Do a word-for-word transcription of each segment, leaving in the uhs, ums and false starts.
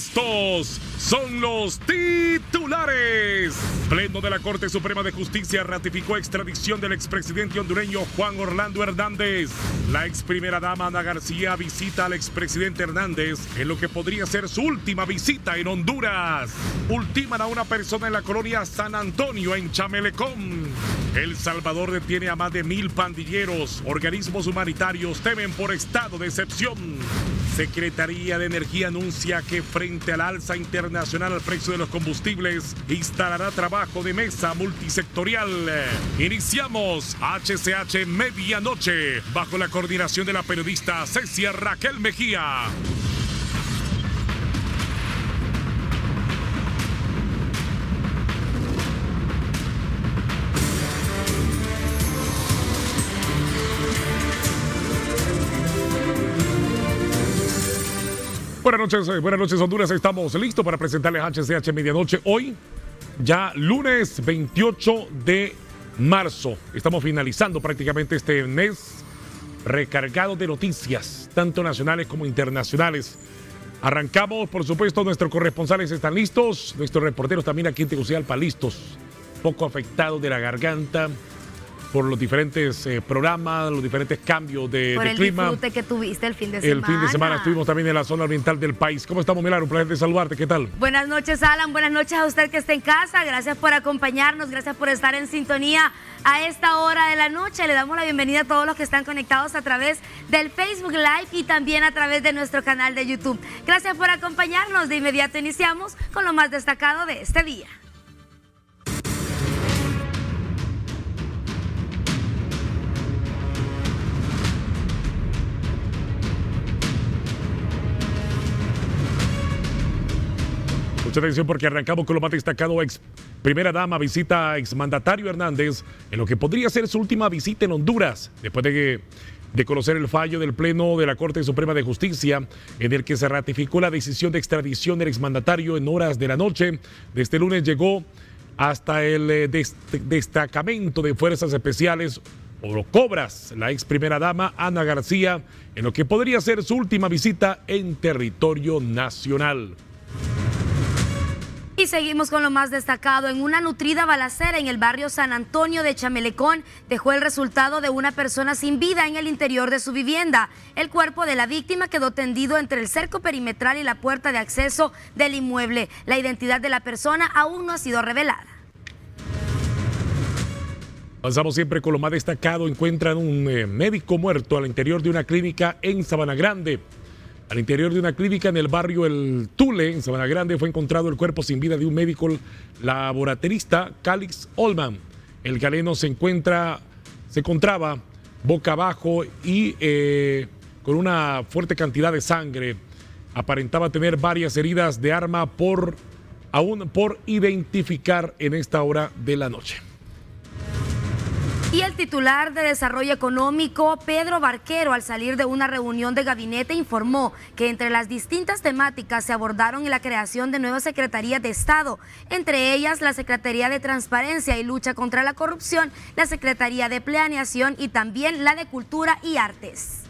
Estos son los titulares. Pleno de la Corte Suprema de Justicia ratificó extradición del expresidente hondureño Juan Orlando Hernández. La ex primera dama Ana García visita al expresidente Hernández en lo que podría ser su última visita en Honduras. Ultiman a una persona en la colonia San Antonio en Chamelecón. El Salvador detiene a más de mil pandilleros. Organismos humanitarios temen por estado de excepción. Secretaría de Energía anuncia que frente al alza internacional al precio de los combustibles, instalará trabajo de mesa multisectorial. Iniciamos H C H Medianoche, bajo la coordinación de la periodista Cecia Raquel Mejía. Buenas noches, buenas noches Honduras, estamos listos para presentarles H C H Medianoche. Hoy, ya lunes veintiocho de marzo, estamos finalizando prácticamente este mes recargado de noticias, tanto nacionales como internacionales. Arrancamos, por supuesto, nuestros corresponsales están listos, nuestros reporteros también aquí en Tegucigalpa listos, poco afectados de la garganta por los diferentes eh, programas, los diferentes cambios de, por de el clima. disfrute que tuviste el fin de semana. El fin de semana estuvimos también en la zona oriental del país. ¿Cómo estamos, Milagro? Un placer de saludarte. ¿Qué tal? Buenas noches, Alan. Buenas noches a usted que está en casa. Gracias por acompañarnos. Gracias por estar en sintonía a esta hora de la noche. Le damos la bienvenida a todos los que están conectados a través del Facebook Live y también a través de nuestro canal de YouTube. Gracias por acompañarnos. De inmediato iniciamos con lo más destacado de este día. Mucha atención porque arrancamos con lo más destacado. Ex primera dama visita a exmandatario Hernández en lo que podría ser su última visita en Honduras, después de, que, de conocer el fallo del Pleno de la Corte Suprema de Justicia, en el que se ratificó la decisión de extradición del exmandatario en horas de la noche. Desde lunes llegó hasta el eh, dest destacamento de Fuerzas Especiales o Cobras, la ex primera dama Ana García, en lo que podría ser su última visita en territorio nacional. Y seguimos con lo más destacado. En una nutrida balacera en el barrio San Antonio de Chamelecón dejó el resultado de una persona sin vida en el interior de su vivienda. El cuerpo de la víctima quedó tendido entre el cerco perimetral y la puerta de acceso del inmueble. La identidad de la persona aún no ha sido revelada. Avanzamos siempre con lo más destacado. Encuentran un eh, médico muerto al interior de una clínica en Sabana Grande. Al interior de una clínica en el barrio El Tule, en Sabana Grande, fue encontrado el cuerpo sin vida de un médico laboratorista, Calix Olman. El galeno se encuentra, se encontraba boca abajo y eh, con una fuerte cantidad de sangre. Aparentaba tener varias heridas de arma por, aún por identificar en esta hora de la noche. Y el titular de Desarrollo Económico, Pedro Barquero, al salir de una reunión de gabinete, informó que entre las distintas temáticas se abordaron en la creación de nuevas secretarías de Estado, entre ellas la Secretaría de Transparencia y Lucha contra la Corrupción, la Secretaría de Planeación y también la de Cultura y Artes.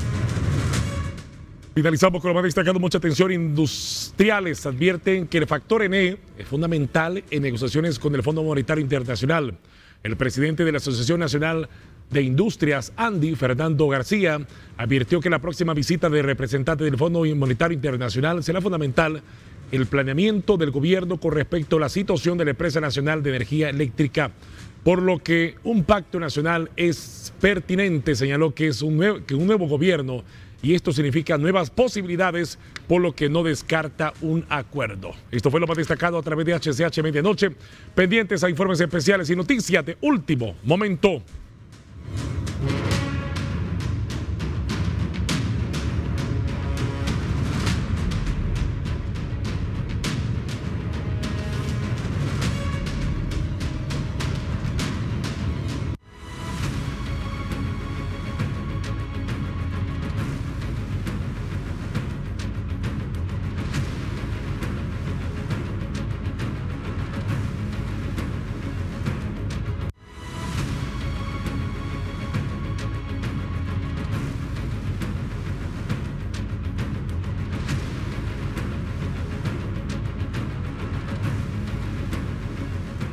Finalizamos con lo más destacado. Mucha atención. Industriales advierten que el factor N E es fundamental en negociaciones con el Fondo Monetario Internacional. El presidente de la Asociación Nacional de Industrias, Andy Fernando García, advirtió que la próxima visita de representante del Fondo Monetario Internacional será fundamental el planeamiento del gobierno con respecto a la situación de la Empresa Nacional de Energía Eléctrica, por lo que un pacto nacional es pertinente. Señaló que es un nuevo, que un nuevo gobierno y esto significa nuevas posibilidades, por lo que no descarta un acuerdo. Esto fue lo más destacado a través de H C H Medianoche. Pendientes a informes especiales y noticias de último momento.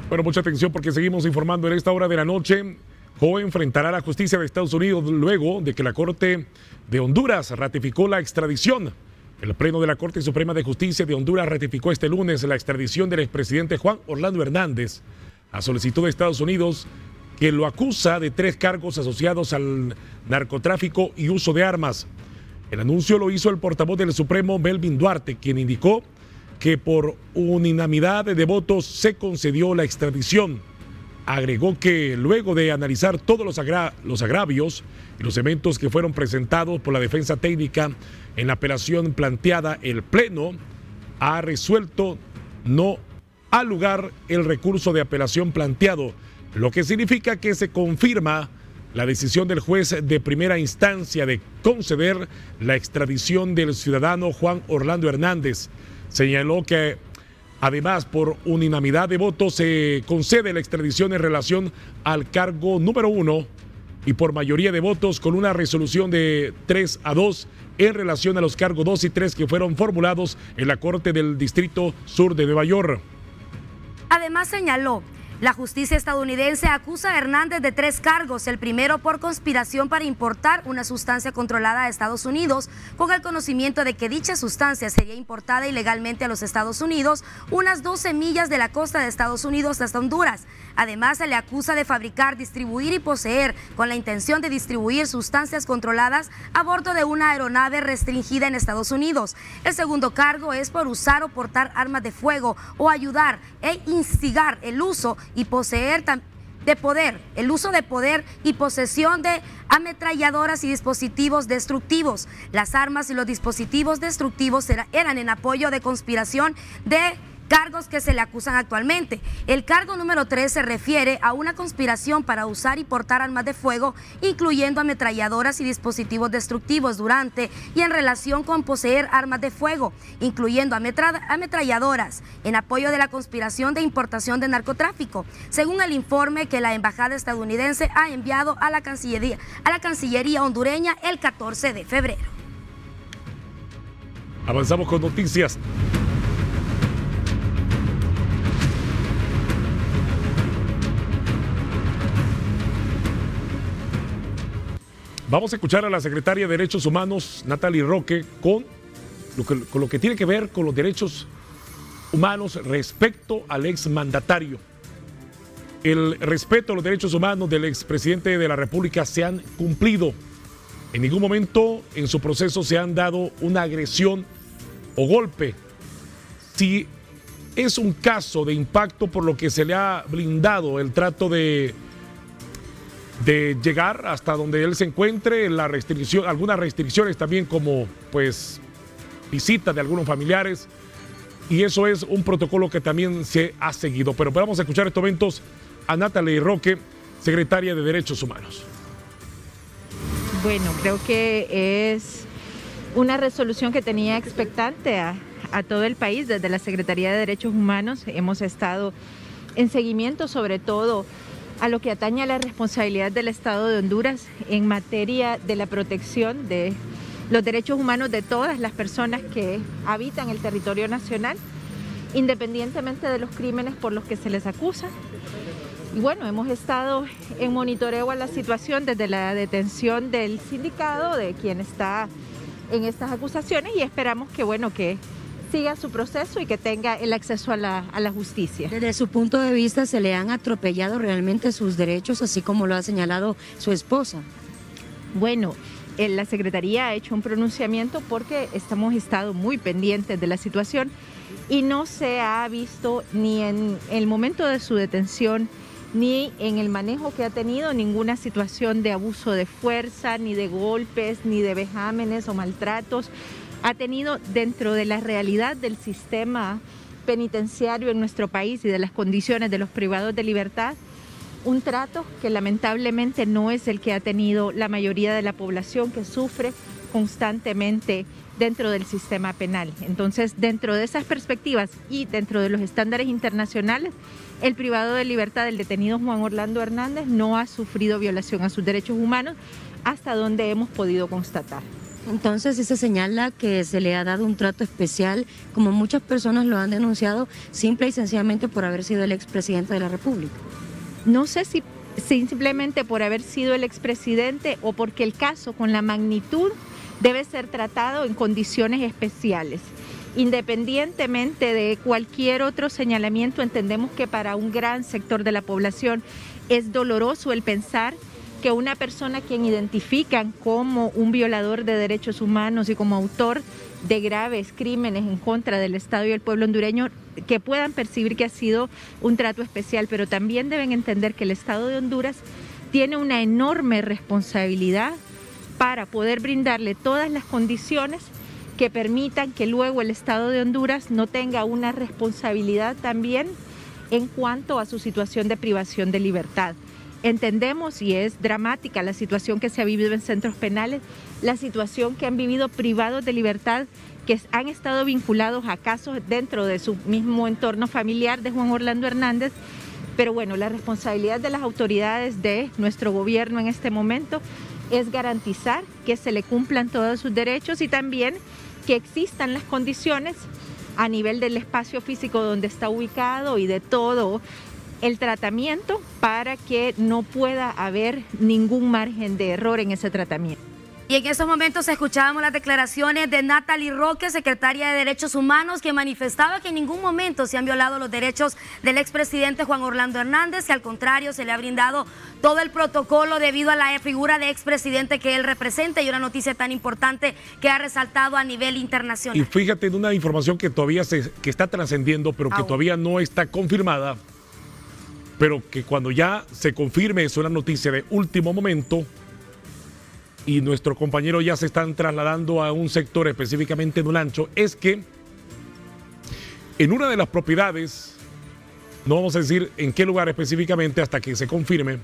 Bueno, mucha atención porque seguimos informando en esta hora de la noche. Joe enfrentará a la justicia de Estados Unidos luego de que la Corte de Honduras ratificó la extradición. El Pleno de la Corte Suprema de Justicia de Honduras ratificó este lunes la extradición del expresidente Juan Orlando Hernández a solicitud de Estados Unidos, que lo acusa de tres cargos asociados al narcotráfico y uso de armas. El anuncio lo hizo el portavoz del Supremo, Melvin Duarte, quien indicó que por unanimidad de votos se concedió la extradición. Agregó que luego de analizar todos los, agra los agravios y los elementos que fueron presentados por la defensa técnica en la apelación planteada, el Pleno ha resuelto no alugar el recurso de apelación planteado, lo que significa que se confirma la decisión del juez de primera instancia de conceder la extradición del ciudadano Juan Orlando Hernández. Señaló que además por unanimidad de votos se concede la extradición en relación al cargo número uno y por mayoría de votos con una resolución de tres a dos en relación a los cargos dos y tres que fueron formulados en la Corte del Distrito Sur de Nueva York. Además señaló, la justicia estadounidense acusa a Hernández de tres cargos, el primero por conspiración para importar una sustancia controlada a Estados Unidos, con el conocimiento de que dicha sustancia sería importada ilegalmente a los Estados Unidos, unas doce millas de la costa de Estados Unidos hasta Honduras. Además, se le acusa de fabricar, distribuir y poseer con la intención de distribuir sustancias controladas a bordo de una aeronave restringida en Estados Unidos. El segundo cargo es por usar o portar armas de fuego o ayudar e instigar el uso y poseer de poder, el uso de poder y posesión de ametralladoras y dispositivos destructivos. Las armas y los dispositivos destructivos era, eran en apoyo de conspiración de cargos que se le acusan actualmente. El cargo número tres se refiere a una conspiración para usar y portar armas de fuego, incluyendo ametralladoras y dispositivos destructivos durante y en relación con poseer armas de fuego, incluyendo ametra ametralladoras, en apoyo de la conspiración de importación de narcotráfico, según el informe que la embajada estadounidense ha enviado a la Cancillería, a la Cancillería hondureña el catorce de febrero. Avanzamos con noticias. Vamos a escuchar a la secretaria de Derechos Humanos, Natalie Roque, con lo que, con lo que tiene que ver con los derechos humanos respecto al exmandatario. El respeto a los derechos humanos del expresidente de la República se han cumplido. En ningún momento en su proceso se han dado una agresión o golpe. Si es un caso de impacto por lo que se le ha blindado el trato de de llegar hasta donde él se encuentre, la restricción, algunas restricciones también como pues visita de algunos familiares, y eso es un protocolo que también se ha seguido. Pero vamos a escuchar estos momentos a Natalie Roque, secretaria de Derechos Humanos. Bueno, creo que es una resolución que tenía expectante a, a todo el país. Desde la Secretaría de Derechos Humanos hemos estado en seguimiento, sobre todo a lo que atañe a la responsabilidad del Estado de Honduras en materia de la protección de los derechos humanos de todas las personas que habitan el territorio nacional, independientemente de los crímenes por los que se les acusa. Y bueno, hemos estado en monitoreo a la situación desde la detención del sindicado, de quien está en estas acusaciones, y esperamos que, bueno, que siga su proceso y que tenga el acceso a la, a la justicia. Desde su punto de vista, ¿se le han atropellado realmente sus derechos, así como lo ha señalado su esposa? Bueno, la Secretaría ha hecho un pronunciamiento porque estamos estado muy pendientes de la situación y no se ha visto ni en el momento de su detención ni en el manejo que ha tenido ninguna situación de abuso de fuerza, ni de golpes, ni de vejámenes o maltratos. Ha tenido, dentro de la realidad del sistema penitenciario en nuestro país y de las condiciones de los privados de libertad, un trato que lamentablemente no es el que ha tenido la mayoría de la población, que sufre constantemente dentro del sistema penal. Entonces, dentro de esas perspectivas y dentro de los estándares internacionales, el privado de libertad del detenido Juan Orlando Hernández no ha sufrido violación a sus derechos humanos hasta donde hemos podido constatar. Entonces sí se señala que se le ha dado un trato especial, como muchas personas lo han denunciado, simple y sencillamente por haber sido el expresidente de la República. No sé si simplemente por haber sido el expresidente o porque el caso con la magnitud debe ser tratado en condiciones especiales. Independientemente de cualquier otro señalamiento, entendemos que para un gran sector de la población es doloroso el pensar que una persona a quien identifican como un violador de derechos humanos y como autor de graves crímenes en contra del Estado y el pueblo hondureño, que puedan percibir que ha sido un trato especial, pero también deben entender que el Estado de Honduras tiene una enorme responsabilidad para poder brindarle todas las condiciones que permitan que luego el Estado de Honduras no tenga una responsabilidad también en cuanto a su situación de privación de libertad. Entendemos, y es dramática la situación que se ha vivido en centros penales, la situación que han vivido privados de libertad, que han estado vinculados a casos dentro de su mismo entorno familiar de Juan Orlando Hernández, pero bueno, la responsabilidad de las autoridades de nuestro gobierno en este momento es garantizar que se le cumplan todos sus derechos y también que existan las condiciones a nivel del espacio físico donde está ubicado y de todo el tratamiento para que no pueda haber ningún margen de error en ese tratamiento. Y en estos momentos escuchábamos las declaraciones de Natalie Roque, secretaria de Derechos Humanos, que manifestaba que en ningún momento se han violado los derechos del expresidente Juan Orlando Hernández, que al contrario se le ha brindado todo el protocolo debido a la figura de expresidente que él representa y una noticia tan importante que ha resaltado a nivel internacional. Y fíjate en una información que todavía se, que está trascendiendo, pero que Aún. todavía no está confirmada, pero que cuando ya se confirme es una noticia de último momento y nuestros compañeros ya se están trasladando a un sector específicamente en Olancho, es que en una de las propiedades, no vamos a decir en qué lugar específicamente hasta que se confirme,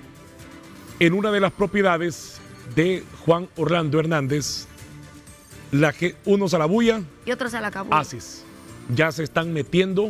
en una de las propiedades de Juan Orlando Hernández, la que unos a la bulla Y otros a la cabulla. Así es, ya se están metiendo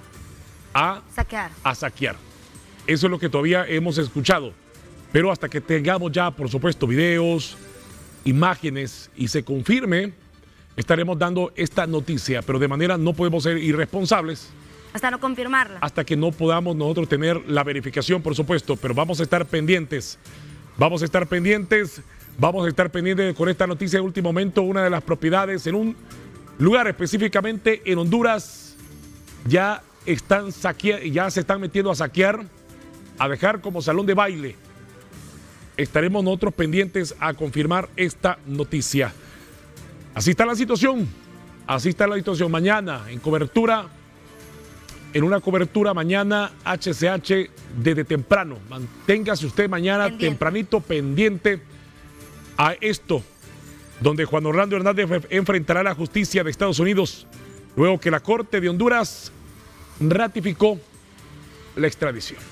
a Saquear. a saquear. Eso es lo que todavía hemos escuchado. Pero hasta que tengamos ya, por supuesto, videos, imágenes y se confirme, estaremos dando esta noticia. Pero de manera no podemos ser irresponsables Hasta no confirmarla. hasta que no podamos nosotros tener la verificación, por supuesto. Pero vamos a estar pendientes. Vamos a estar pendientes. Vamos a estar pendientes con esta noticia de último momento. Una de las propiedades en un lugar específicamente en Honduras ya están saquea- ya se están metiendo a saquear, a dejar como salón de baile. Estaremos nosotros pendientes a confirmar esta noticia. Así está la situación. Así está la situación. Mañana en cobertura, en una cobertura mañana H C H desde temprano. Manténgase usted mañana Pendiente. tempranito pendiente a esto, donde Juan Orlando Hernández enfrentará a la justicia de Estados Unidos luego que la Corte de Honduras ratificó la extradición.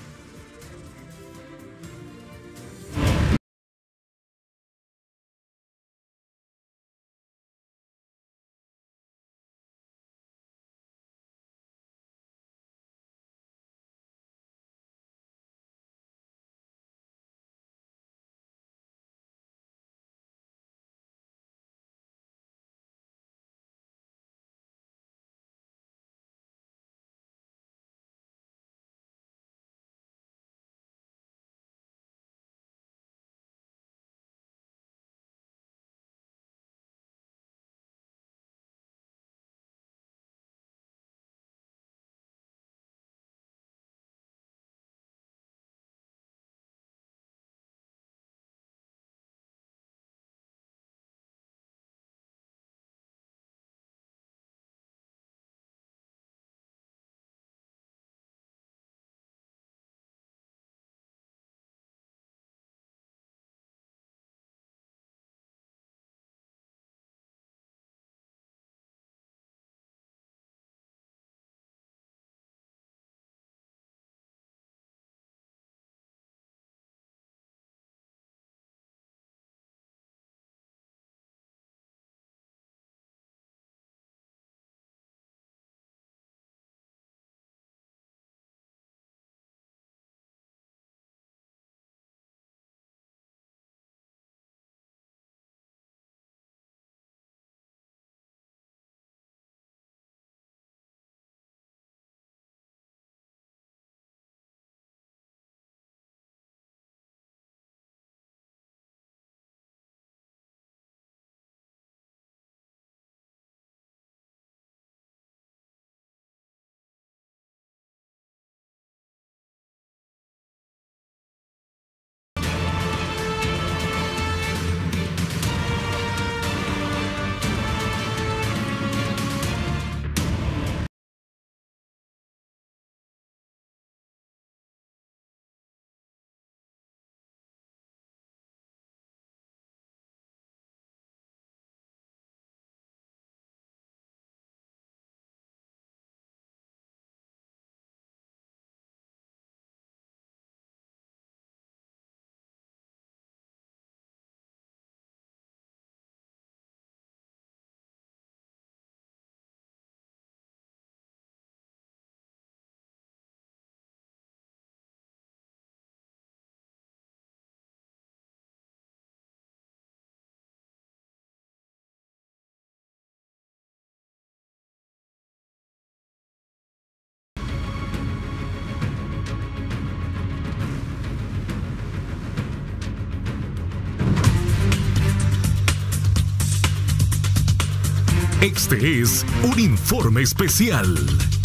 Este es un informe especial.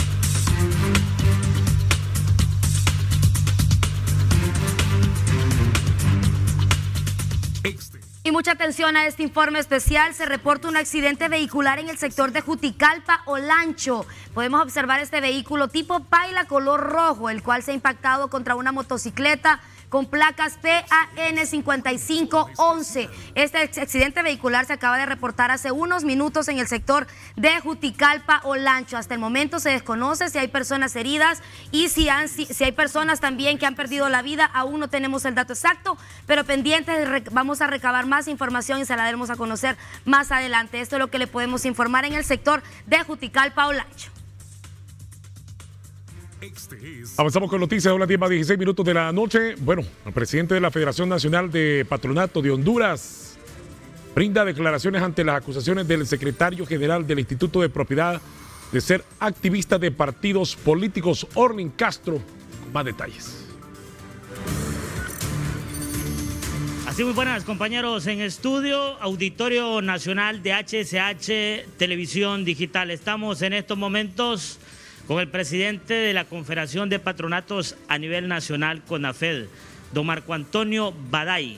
Y mucha atención a este informe especial. Se reporta un accidente vehicular en el sector de Juticalpa, Olancho. Podemos observar este vehículo tipo paila color rojo, el cual se ha impactado contra una motocicleta con placas P A N cincuenta y cinco once. Este accidente vehicular se acaba de reportar hace unos minutos en el sector de Juticalpa, Olancho. Hasta el momento se desconoce si hay personas heridas y si, han, si, si hay personas también que han perdido la vida. Aún no tenemos el dato exacto, pero pendientes, vamos a recabar más información y se la daremos a conocer más adelante. Esto es lo que le podemos informar en el sector de Juticalpa, Olancho. Avanzamos con noticias a las diez más dieciséis minutos de la noche. Bueno, el presidente de la Federación Nacional de Patronato de Honduras brinda declaraciones ante las acusaciones del secretario general del Instituto de Propiedad de ser activista de partidos políticos, Orlin Castro. Con más detalles. Así, muy buenas, compañeros en estudio, Auditorio Nacional de H S H Televisión Digital. Estamos en estos momentos con el presidente de la Confederación de Patronatos a nivel nacional, CONAFED, don Marco Antonio Baday.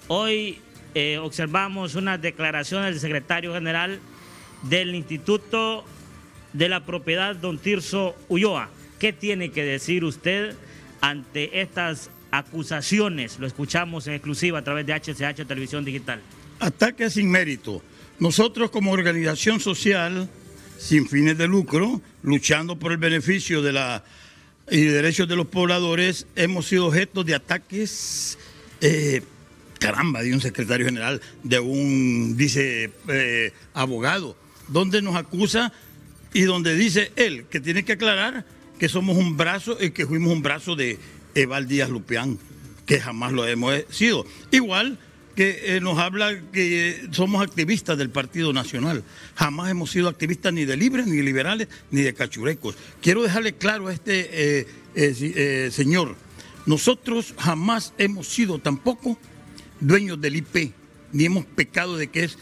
Hoy eh, observamos unas declaraciones del secretario general del Instituto de la Propiedad, don Tirso Ulloa. ¿Qué tiene que decir usted ante estas acusaciones? Lo escuchamos en exclusiva a través de H S H Televisión Digital. Ataque sin mérito. Nosotros, como organización social sin fines de lucro, luchando por el beneficio de la y derechos de los pobladores, hemos sido objeto de ataques, eh, caramba, de un secretario general, de un vice eh, abogado, donde nos acusa y donde dice él que tiene que aclarar que somos un brazo y que fuimos un brazo de Eval Díaz Lupián, que jamás lo hemos sido. Igual que eh, nos habla que eh, somos activistas del Partido Nacional. Jamás hemos sido activistas ni de libres, ni liberales, ni de cachurecos. Quiero dejarle claro a este eh, eh, eh, señor, nosotros jamás hemos sido tampoco dueños del I P, ni hemos pecado de que es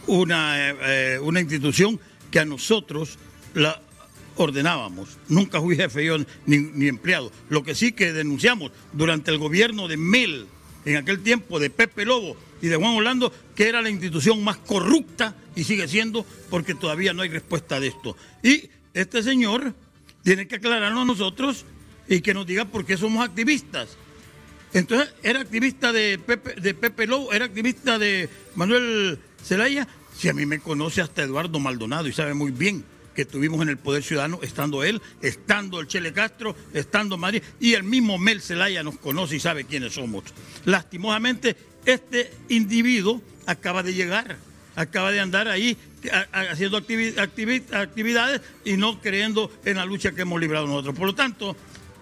una, eh, una institución que a nosotros la ordenábamos. Nunca fui jefe yo ni, ni empleado. Lo que sí que denunciamos durante el gobierno de Mel, en aquel tiempo, de Pepe Lobo y de Juan Orlando, que era la institución más corrupta y sigue siendo, porque todavía no hay respuesta de esto. Y este señor tiene que aclararnos a nosotros y que nos diga por qué somos activistas. Entonces, ¿era activista de Pepe, de Pepe Lobo? ¿Era activista de Manuel Zelaya? Si a mí me conoce hasta Eduardo Maldonado y sabe muy bien que estuvimos en el Poder Ciudadano, estando él, estando el Chele Castro, estando María, y el mismo Mel Zelaya nos conoce y sabe quiénes somos. Lastimosamente, este individuo acaba de llegar, acaba de andar ahí a, a, haciendo activi activi actividades y no creyendo en la lucha que hemos librado nosotros. Por lo tanto,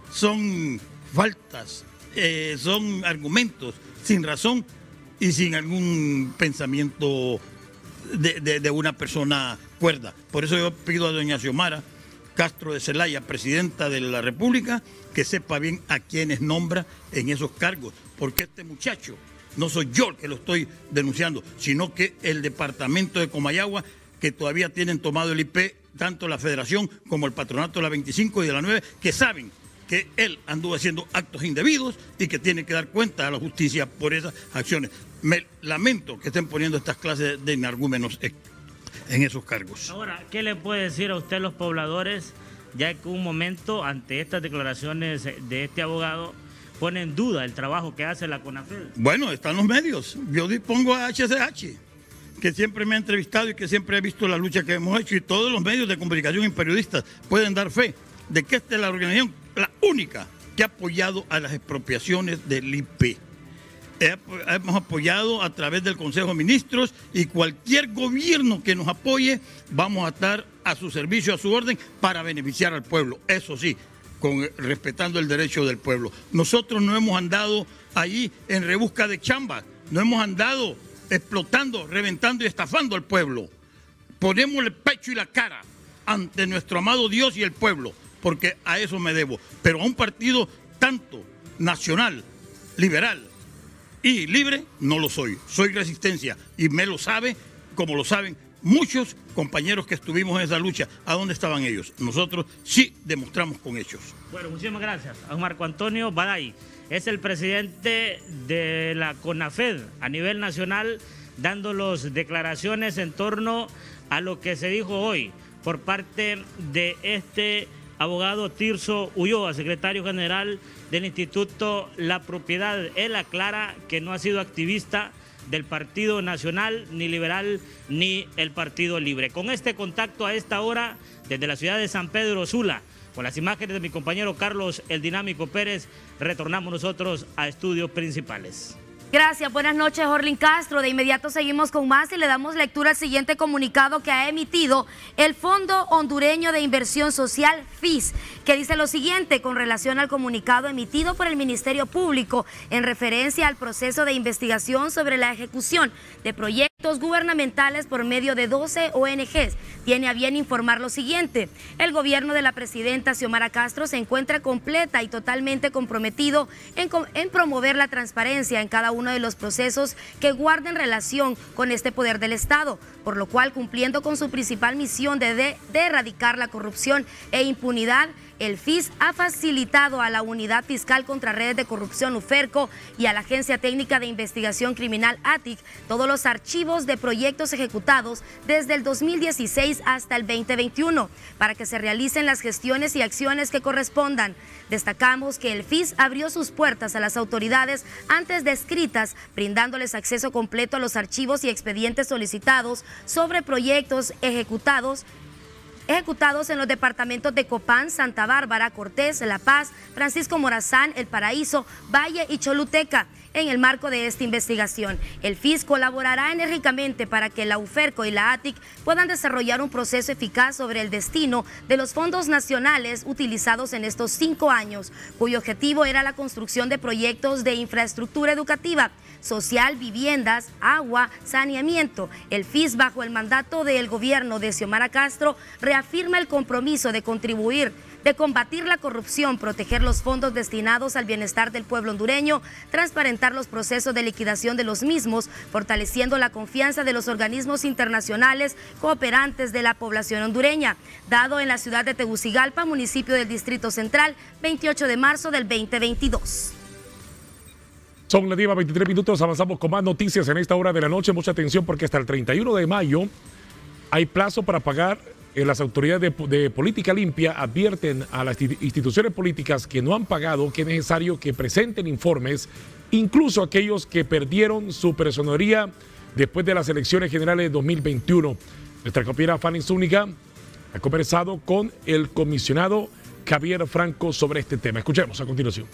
son faltas, eh, son argumentos sin razón y sin algún pensamiento de, de, de una persona cuerda. Por eso yo pido a doña Xiomara Castro de Zelaya, presidenta de la República, que sepa bien a quienes nombra en esos cargos, porque este muchacho, no soy yo el que lo estoy denunciando, sino que el departamento de Comayagua, que todavía tienen tomado el I P, tanto la Federación como el Patronato de la veinticinco y de la nueve, que saben que él anduvo haciendo actos indebidos y que tiene que dar cuenta a la justicia por esas acciones. Me lamento que estén poniendo estas clases de energúmenos en esos cargos. Ahora, ¿qué le puede decir a usted los pobladores, ya que un momento ante estas declaraciones de este abogado pone en duda el trabajo que hace la CONAFED? Bueno, están los medios. Yo dispongo a H S H, que siempre me ha entrevistado y que siempre he visto la lucha que hemos hecho, y todos los medios de comunicación y periodistas pueden dar fe de que esta es la organización, la única que ha apoyado a las expropiaciones del I P. Hemos apoyado a través del Consejo de Ministros, y cualquier gobierno que nos apoye, vamos a estar a su servicio, a su orden, para beneficiar al pueblo. Eso sí, con, respetando el derecho del pueblo. Nosotros no hemos andado ahí en rebusca de chamba, no hemos andado explotando, reventando y estafando al pueblo. Ponemos el pecho y la cara ante nuestro amado Dios y el pueblo, porque a eso me debo. Pero a un partido tanto nacional, liberal y libre, no lo soy. Soy Resistencia, y me lo sabe, como lo saben muchos compañeros que estuvimos en esa lucha, ¿a dónde estaban ellos? Nosotros sí demostramos con hechos. Bueno, muchísimas gracias a Marco Antonio Baday. Es el presidente de la CONAFED a nivel nacional, dando las declaraciones en torno a lo que se dijo hoy por parte de este abogado Tirso Ulloa, secretario general del Instituto La Propiedad. Él aclara que no ha sido activista del Partido Nacional, ni Liberal, ni el Partido Libre. Con este contacto a esta hora, desde la ciudad de San Pedro Sula, con las imágenes de mi compañero Carlos El Dinámico Pérez, retornamos nosotros a estudios principales. Gracias, buenas noches, Orlin Castro. De inmediato seguimos con más y le damos lectura al siguiente comunicado que ha emitido el Fondo Hondureño de Inversión Social, F I S, que dice lo siguiente con relación al comunicado emitido por el Ministerio Público en referencia al proceso de investigación sobre la ejecución de proyectos gubernamentales por medio de doce O N Ges. Tiene a bien informar lo siguiente: el gobierno de la presidenta Xiomara Castro se encuentra completa y totalmente comprometido en, en promover la transparencia en cada uno de los procesos que guarden relación con este poder del Estado, por lo cual, cumpliendo con su principal misión de, de, de erradicar la corrupción e impunidad, el F I S ha facilitado a la Unidad Fiscal contra Redes de Corrupción, UFERCO, y a la Agencia Técnica de Investigación Criminal, A T I C, todos los archivos de proyectos ejecutados desde el dos mil dieciséis hasta el veinte veintiuno, para que se realicen las gestiones y acciones que correspondan. Destacamos que el F I S abrió sus puertas a las autoridades antes descritas, brindándoles acceso completo a los archivos y expedientes solicitados sobre proyectos ejecutados ejecutados en los departamentos de Copán, Santa Bárbara, Cortés, La Paz, Francisco Morazán, El Paraíso, Valle y Choluteca. En el marco de esta investigación, el F I S colaborará enérgicamente para que la UFERCO y la A T I C puedan desarrollar un proceso eficaz sobre el destino de los fondos nacionales utilizados en estos cinco años, cuyo objetivo era la construcción de proyectos de infraestructura educativa, social, viviendas, agua, saneamiento. El F I S, bajo el mandato del gobierno de Xiomara Castro, reafirma el compromiso de contribuir de combatir la corrupción, proteger los fondos destinados al bienestar del pueblo hondureño, transparentar los procesos de liquidación de los mismos, fortaleciendo la confianza de los organismos internacionales cooperantes de la población hondureña. Dado en la ciudad de Tegucigalpa, municipio del Distrito Central, veintiocho de marzo del veinte veintidós. Son las diez veintitrés minutos, avanzamos con más noticias en esta hora de la noche. Mucha atención porque hasta el treinta y uno de mayo hay plazo para pagar. Las autoridades de, de política limpia advierten a las instituciones políticas que no han pagado que es necesario que presenten informes, incluso aquellos que perdieron su personería después de las elecciones generales de dos mil veintiuno. Nuestra compañera Fanny Zúñiga ha conversado con el comisionado Javier Franco sobre este tema. Escuchemos a continuación.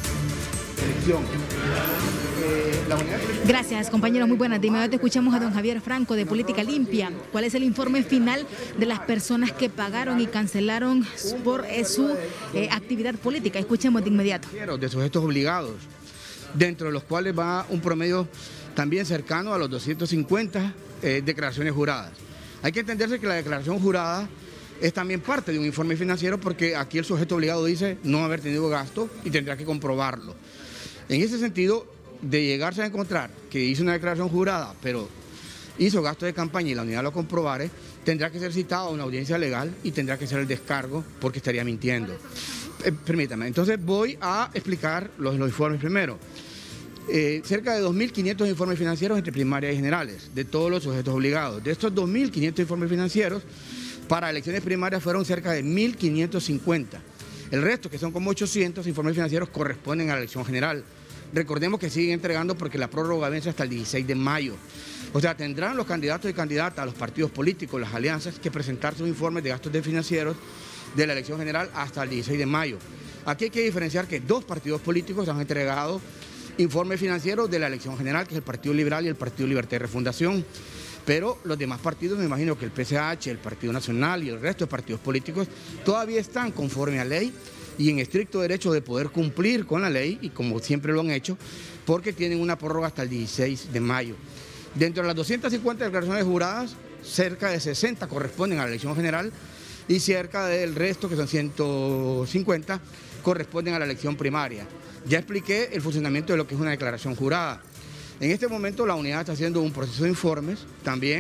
Gracias, compañeros, muy buenas. De inmediato escuchamos a don Javier Franco de Política Limpia. ¿Cuál es el informe final de las personas que pagaron y cancelaron por eh, su eh, actividad política? Escuchemos de inmediato. De sujetos obligados, dentro de los cuales va un promedio también cercano a los doscientas cincuenta eh, declaraciones juradas. Hay que entenderse que la declaración jurada es también parte de un informe financiero, porque aquí el sujeto obligado dice no haber tenido gasto y tendrá que comprobarlo. En ese sentido, de llegarse a encontrar que hizo una declaración jurada, pero hizo gasto de campaña y la unidad lo comprobare, tendrá que ser citado a una audiencia legal y tendrá que ser el descargo porque estaría mintiendo. Eh, permítame, entonces voy a explicar los, los informes primero. Eh, cerca de dos mil quinientos informes financieros entre primarias y generales, de todos los sujetos obligados. De estos dos mil quinientos informes financieros, para elecciones primarias fueron cerca de mil quinientos cincuenta. El resto, que son como ochocientos informes financieros, corresponden a la elección general. Recordemos que siguen entregando porque la prórroga vence hasta el dieciséis de mayo. O sea, tendrán los candidatos y candidatas, los partidos políticos, las alianzas, que presentar sus informes de gastos de financieros de la elección general hasta el dieciséis de mayo. Aquí hay que diferenciar que dos partidos políticos han entregado informes financieros de la elección general, que es el Partido Liberal y el Partido Libertad y Refundación. Pero los demás partidos, me imagino que el P C H, el Partido Nacional y el resto de partidos políticos todavía están conforme a ley y en estricto derecho de poder cumplir con la ley, y como siempre lo han hecho, porque tienen una prórroga hasta el dieciséis de mayo. Dentro de las doscientas cincuenta declaraciones juradas, cerca de sesenta corresponden a la elección general y cerca del resto, que son ciento cincuenta, corresponden a la elección primaria. Ya expliqué el funcionamiento de lo que es una declaración jurada. En este momento la unidad está haciendo un proceso de informes también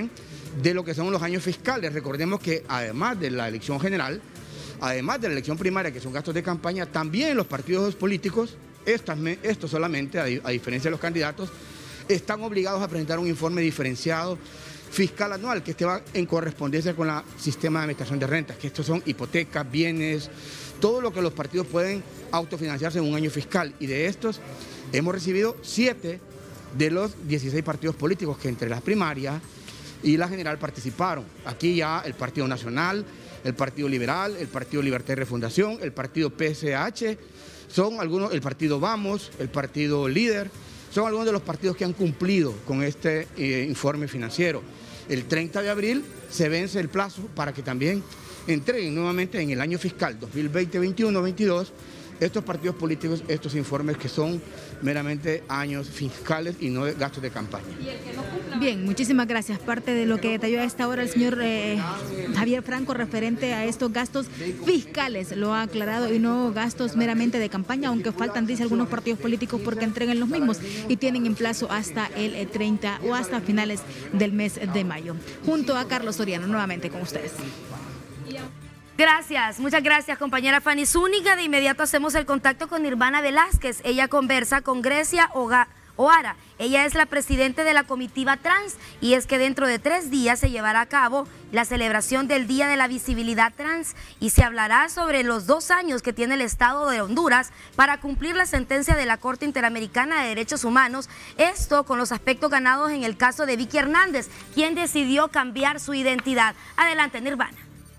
de lo que son los años fiscales. Recordemos que además de la elección general, además de la elección primaria, que son gastos de campaña, también los partidos políticos, estas, esto solamente, a, a diferencia de los candidatos, están obligados a presentar un informe diferenciado fiscal anual, que este va en correspondencia con el sistema de administración de rentas, que estos son hipotecas, bienes, todo lo que los partidos pueden autofinanciarse en un año fiscal. Y de estos hemos recibido siete de los dieciséis partidos políticos que entre las primarias y la general participaron. Aquí ya el Partido Nacional, el Partido Liberal, el Partido Libertad y Refundación, el Partido P S H, son algunos, el Partido Vamos, el Partido Líder, son algunos de los partidos que han cumplido con este eh, informe financiero. El treinta de abril se vence el plazo para que también entreguen nuevamente en el año fiscal dos mil veinte, veintiuno, veintidós estos partidos políticos, estos informes que son meramente años fiscales y no de gastos de campaña. Bien, muchísimas gracias. Parte de lo que detalló a esta hora el señor eh, Javier Franco referente a estos gastos fiscales, lo ha aclarado, y no gastos meramente de campaña, aunque faltan, dice, algunos partidos políticos porque entreguen los mismos y tienen en plazo hasta el treinta o hasta finales del mes de mayo. Junto a Carlos Soriano, nuevamente con ustedes. Gracias, muchas gracias, compañera Fanny Zúñiga. De inmediato hacemos el contacto con Nirvana Velázquez. Ella conversa con Grecia O'Hara. Ella es la presidenta de la comitiva trans, y es que dentro de tres días se llevará a cabo la celebración del Día de la Visibilidad Trans y se hablará sobre los dos años que tiene el Estado de Honduras para cumplir la sentencia de la Corte Interamericana de Derechos Humanos, esto con los aspectos ganados en el caso de Vicky Hernández, quien decidió cambiar su identidad. Adelante, Nirvana.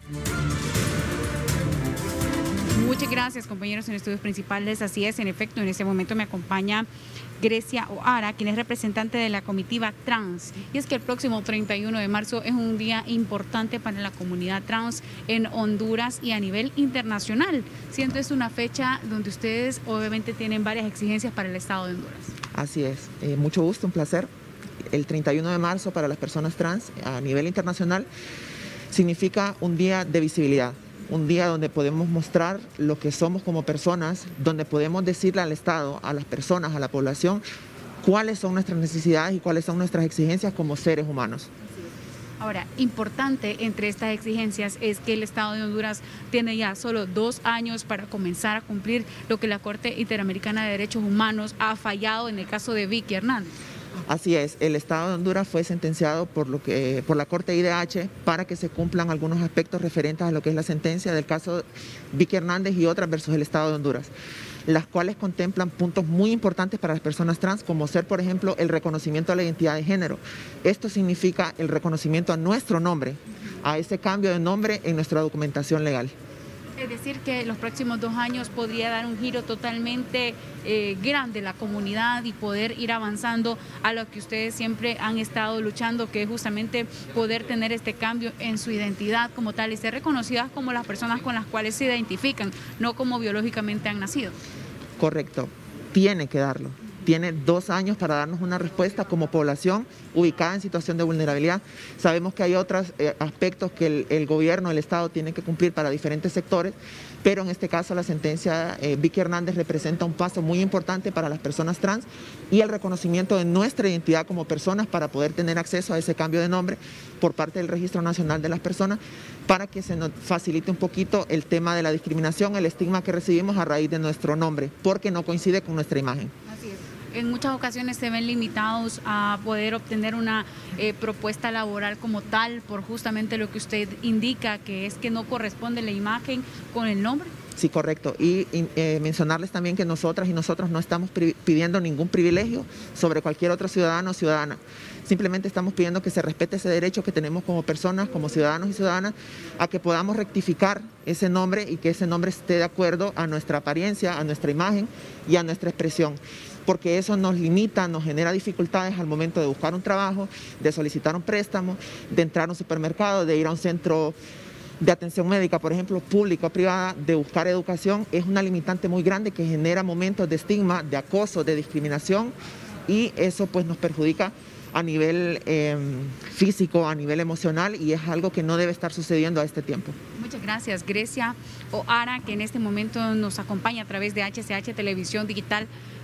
Muchas gracias, compañeros en estudios principales. Así es, en efecto, en este momento me acompaña Grecia O'Hara, quien es representante de la comitiva trans. Y es que el próximo treinta y uno de marzo es un día importante para la comunidad trans en Honduras y a nivel internacional. Siento es una fecha donde ustedes obviamente tienen varias exigencias para el Estado de Honduras. Así es, eh, mucho gusto, un placer. El treinta y uno de marzo para las personas trans a nivel internacional significa un día de visibilidad. Un día donde podemos mostrar lo que somos como personas, donde podemos decirle al Estado, a las personas, a la población, cuáles son nuestras necesidades y cuáles son nuestras exigencias como seres humanos. Ahora, importante entre estas exigencias es que el Estado de Honduras tiene ya solo dos años para comenzar a cumplir lo que la Corte Interamericana de Derechos Humanos ha fallado en el caso de Vicky Hernández. Así es, el Estado de Honduras fue sentenciado por, lo que, por la Corte I D H para que se cumplan algunos aspectos referentes a lo que es la sentencia del caso Vicky Hernández y otras versus el Estado de Honduras, las cuales contemplan puntos muy importantes para las personas trans, como ser, por ejemplo, el reconocimiento a la identidad de género. Esto significa el reconocimiento a nuestro nombre, a ese cambio de nombre en nuestra documentación legal. Es decir, que los próximos dos años podría dar un giro totalmente eh, grande a la comunidad y poder ir avanzando a lo que ustedes siempre han estado luchando, que es justamente poder tener este cambio en su identidad como tal y ser reconocidas como las personas con las cuales se identifican, no como biológicamente han nacido. Correcto, tiene que darlo. Tiene dos años para darnos una respuesta como población ubicada en situación de vulnerabilidad. Sabemos que hay otros eh, aspectos que el, el gobierno, el Estado tiene que cumplir para diferentes sectores, pero en este caso la sentencia eh, Vicky Hernández representa un paso muy importante para las personas trans y el reconocimiento de nuestra identidad como personas para poder tener acceso a ese cambio de nombre por parte del Registro Nacional de las Personas, para que se nos facilite un poquito el tema de la discriminación, el estigma que recibimos a raíz de nuestro nombre, porque no coincide con nuestra imagen. Así es. En muchas ocasiones se ven limitados a poder obtener una eh, propuesta laboral como tal por justamente lo que usted indica, que es que no corresponde la imagen con el nombre. Sí, correcto. Y, y eh, mencionarles también que nosotras y nosotros no estamos pidiendo ningún privilegio sobre cualquier otro ciudadano o ciudadana. Simplemente estamos pidiendo que se respete ese derecho que tenemos como personas, como ciudadanos y ciudadanas, a que podamos rectificar ese nombre y que ese nombre esté de acuerdo a nuestra apariencia, a nuestra imagen y a nuestra expresión. Porque eso nos limita, nos genera dificultades al momento de buscar un trabajo, de solicitar un préstamo, de entrar a un supermercado, de ir a un centro de atención médica, por ejemplo, pública o privada, de buscar educación. Es una limitante muy grande que genera momentos de estigma, de acoso, de discriminación, y eso pues nos perjudica a nivel eh, físico, a nivel emocional, y es algo que no debe estar sucediendo a este tiempo. Muchas gracias, Grecia O'Hara, que en este momento nos acompaña a través de H C H Televisión Digital.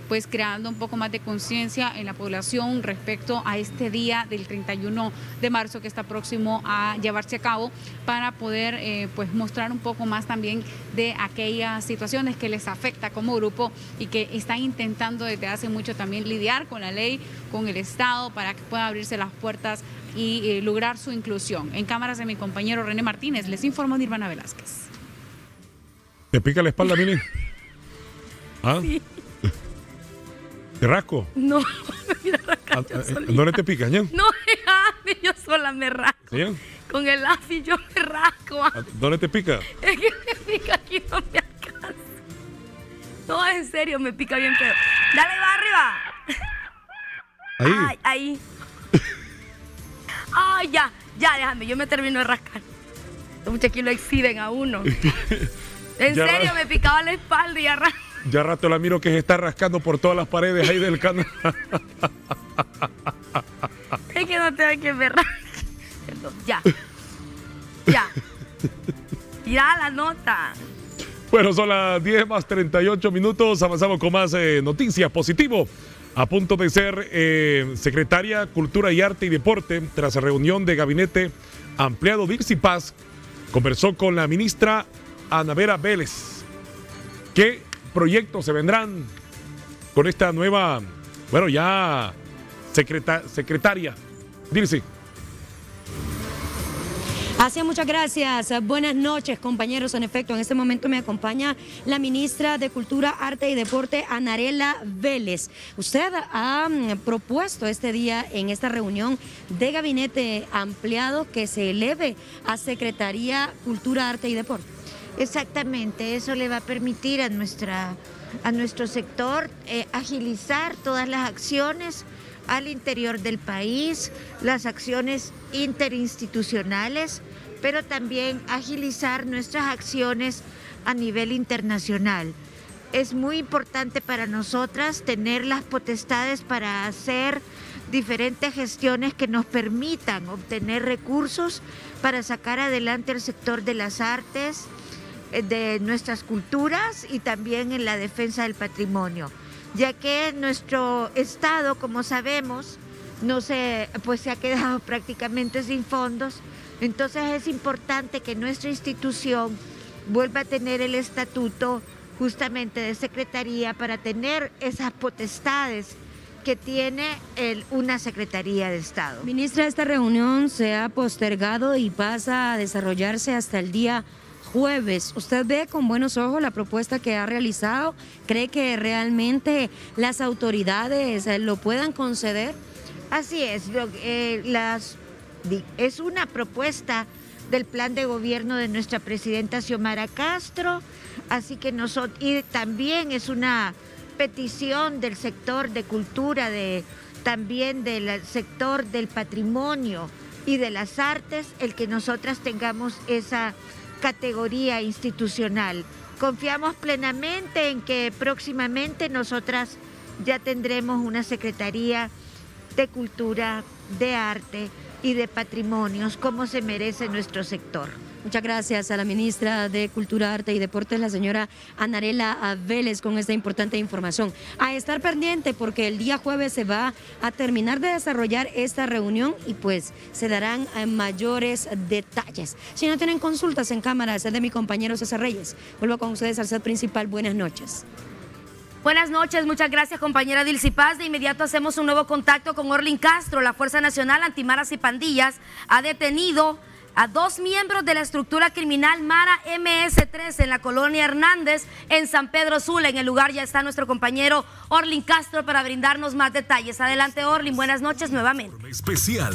pues creando un poco más de conciencia en la población respecto a este día del treinta y uno de marzo que está próximo a llevarse a cabo, para poder eh, pues mostrar un poco más también de aquellas situaciones que les afecta como grupo y que están intentando desde hace mucho también lidiar con la ley, con el Estado, para que pueda abrirse las puertas y eh, lograr su inclusión. En cámaras de mi compañero René Martínez, les informó Nirvana Velázquez. ¿Te pica la espalda, Mini? ¿Ah? Sí. ¿Te rasco? No, me mira rascar yo solita. ¿Dónde te pica, ñan? No, yo sola me rasco. ¿Sí? Con el afi yo me rasco. ¿Dónde te pica? Es que me pica aquí, no me alcanza. No, en serio, me pica bien feo. Dale, va arriba. Ahí. Ay, ahí. Ay, ya, ya, déjame, yo me termino de rascar. Los muchachos lo exhiben a uno. En Ya serio, ra- me picaba la espalda y ya rasco. Ya rato la miro que se está rascando por todas las paredes ahí del canal. Es que no tengo que ver. Perdón, ya. Ya. Tira la nota. Bueno, son las diez más treinta y ocho minutos. Avanzamos con más eh, noticias. Positivo. A punto de ser eh, secretaria Cultura y Arte y Deporte, tras la reunión de gabinete ampliado, Dilcy Paz conversó con la ministra Ana Vera Vélez. ¿Qué proyectos se vendrán con esta nueva, bueno, ya secreta, secretaria? Dilcy. Así es, muchas gracias. Buenas noches, compañeros. En efecto, en este momento me acompaña la ministra de Cultura, Arte y Deporte, Anarela Vélez. Usted ha mm, propuesto este día en esta reunión de gabinete ampliado que se eleve a Secretaría Cultura, Arte y Deporte. Exactamente, eso le va a permitir a, nuestra, a nuestro sector eh, agilizar todas las acciones al interior del país, las acciones interinstitucionales, pero también agilizar nuestras acciones a nivel internacional. Es muy importante para nosotras tener las potestades para hacer diferentes gestiones que nos permitan obtener recursos para sacar adelante el sector de las artes, de nuestras culturas y también en la defensa del patrimonio, ya que nuestro Estado, como sabemos, no se, pues se ha quedado prácticamente sin fondos. Entonces es importante que nuestra institución vuelva a tener el estatuto justamente de secretaría para tener esas potestades que tiene el, una Secretaría de Estado. Ministra, esta reunión se ha postergado y pasa a desarrollarse hasta el día jueves. ¿Usted ve con buenos ojos la propuesta que ha realizado? ¿Cree que realmente las autoridades eh, lo puedan conceder? Así es, lo, eh, las, es una propuesta del plan de gobierno de nuestra presidenta Xiomara Castro, así que nosotros, y también es una petición del sector de cultura, de, también del sector del patrimonio y de las artes, el que nosotras tengamos esa categoría institucional. Confiamos plenamente en que próximamente nosotras ya tendremos una Secretaría de Cultura, de Arte y de Patrimonios como se merece nuestro sector. Muchas gracias a la ministra de Cultura, Arte y Deportes, la señora Anarela Vélez, con esta importante información. A estar pendiente porque el día jueves se va a terminar de desarrollar esta reunión y pues se darán eh, mayores detalles. Si no tienen consultas en cámara, es de mi compañero César Reyes. Vuelvo con ustedes al set principal. Buenas noches. Buenas noches, muchas gracias, compañera Dilcy Paz. De inmediato hacemos un nuevo contacto con Orlin Castro. La Fuerza Nacional Antimaras y Pandillas ha detenido a dos miembros de la estructura criminal Mara M S tres en la colonia Hernández, en San Pedro Sula. En el lugar ya está nuestro compañero Orlin Castro para brindarnos más detalles. Adelante, Orlin, buenas noches nuevamente. Especial.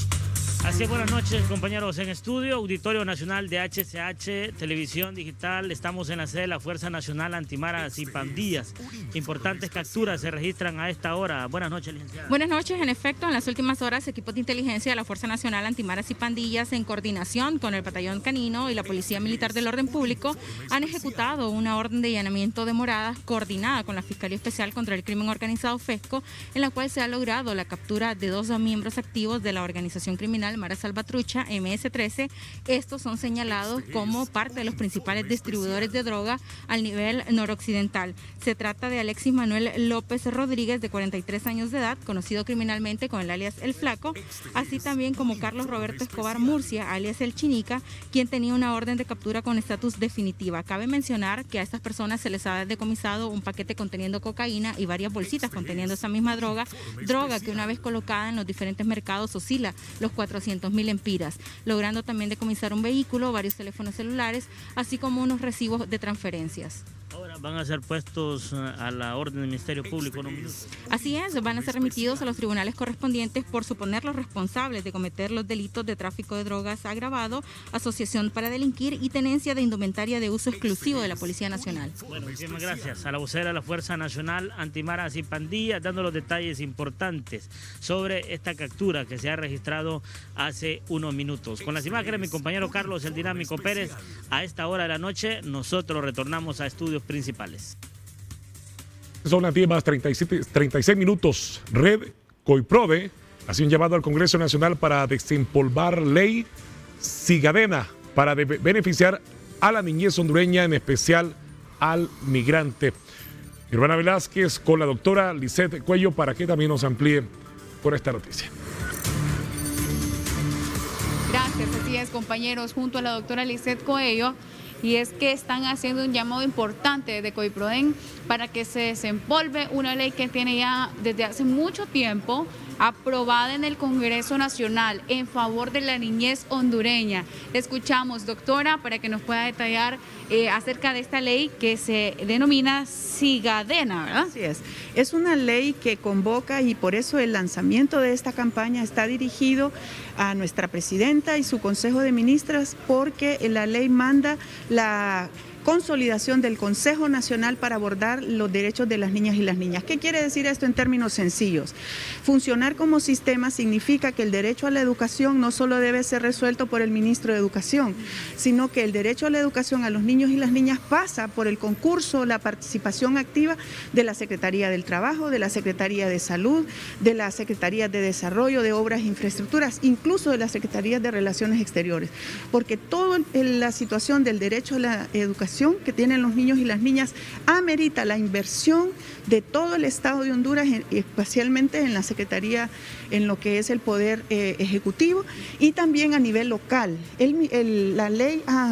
Así es, buenas noches, compañeros en estudio, Auditorio Nacional de H C H, Televisión Digital. Estamos en la sede de la Fuerza Nacional Antimaras y Pandillas. Importantes capturas se registran a esta hora. Buenas noches, licenciada. Buenas noches. En efecto, en las últimas horas, equipos de inteligencia de la Fuerza Nacional Antimaras y Pandillas, en coordinación con el Batallón Canino y la Policía Militar del Orden Público, han ejecutado una orden de allanamiento de moradas coordinada con la Fiscalía Especial contra el Crimen Organizado FESCO, en la cual se ha logrado la captura de dos miembros activos de la organización criminal Criminal Mara Salvatrucha, M S trece. Estos son señalados como parte de los principales distribuidores de droga al nivel noroccidental. Se trata de Alexis Manuel López Rodríguez, de cuarenta y tres años de edad, conocido criminalmente con el alias El Flaco, así también como Carlos Roberto Escobar Murcia, alias El Chinica, quien tenía una orden de captura con estatus definitiva. Cabe mencionar que a estas personas se les ha decomisado un paquete conteniendo cocaína y varias bolsitas conteniendo esa misma droga, droga que una vez colocada en los diferentes mercados oscila los cuatrocientos mil empiras, logrando también decomisar un vehículo, varios teléfonos celulares, así como unos recibos de transferencias. Ahora van a ser puestos a la orden del Ministerio Público en un minuto. Así es, van a ser remitidos a los tribunales correspondientes por suponerlos responsables de cometer los delitos de tráfico de drogas agravado, asociación para delinquir y tenencia de indumentaria de uso exclusivo de la Policía Nacional. Bueno, muchísimas gracias a la vocera de la Fuerza Nacional Antimaras y Pandillas, dando los detalles importantes sobre esta captura que se ha registrado hace unos minutos. Con las imágenes, mi compañero Carlos El Dinámico Pérez, a esta hora de la noche, nosotros retornamos a estudios principales. Son las diez más treinta y siete, treinta y seis minutos. Red Coiprode hace un llamado al Congreso Nacional para desempolvar ley Cigadena para de beneficiar a la niñez hondureña, en especial al migrante. Urbana Velázquez con la doctora Lisette Cuello para que también nos amplíe por esta noticia. Gracias, así es, compañeros, junto a la doctora Lisette Cuello. Y es que están haciendo un llamado importante desde Coiproden para que se desempolve una ley que tiene ya desde hace mucho tiempo aprobada en el Congreso Nacional en favor de la niñez hondureña. Escuchamos, doctora, para que nos pueda detallar eh, acerca de esta ley que se denomina Cigadena, ¿verdad? Así es. Es una ley que convoca, y por eso el lanzamiento de esta campaña está dirigido a nuestra presidenta y su Consejo de Ministras, porque la ley manda la consolidación del Consejo Nacional para abordar los derechos de las niñas y las niñas. ¿Qué quiere decir esto en términos sencillos? Funcionar como sistema significa que el derecho a la educación no solo debe ser resuelto por el ministro de Educación, sino que el derecho a la educación a los niños y las niñas pasa por el concurso, la participación activa de la Secretaría del Trabajo, de la Secretaría de Salud, de la Secretaría de Desarrollo, de Obras e Infraestructuras, incluso de la Secretaría de Relaciones Exteriores, porque toda la situación del derecho a la educación que tienen los niños y las niñas amerita la inversión de todo el Estado de Honduras, especialmente en la Secretaría, en lo que es el Poder eh, Ejecutivo, y también a nivel local. El, el, la, ley, ah,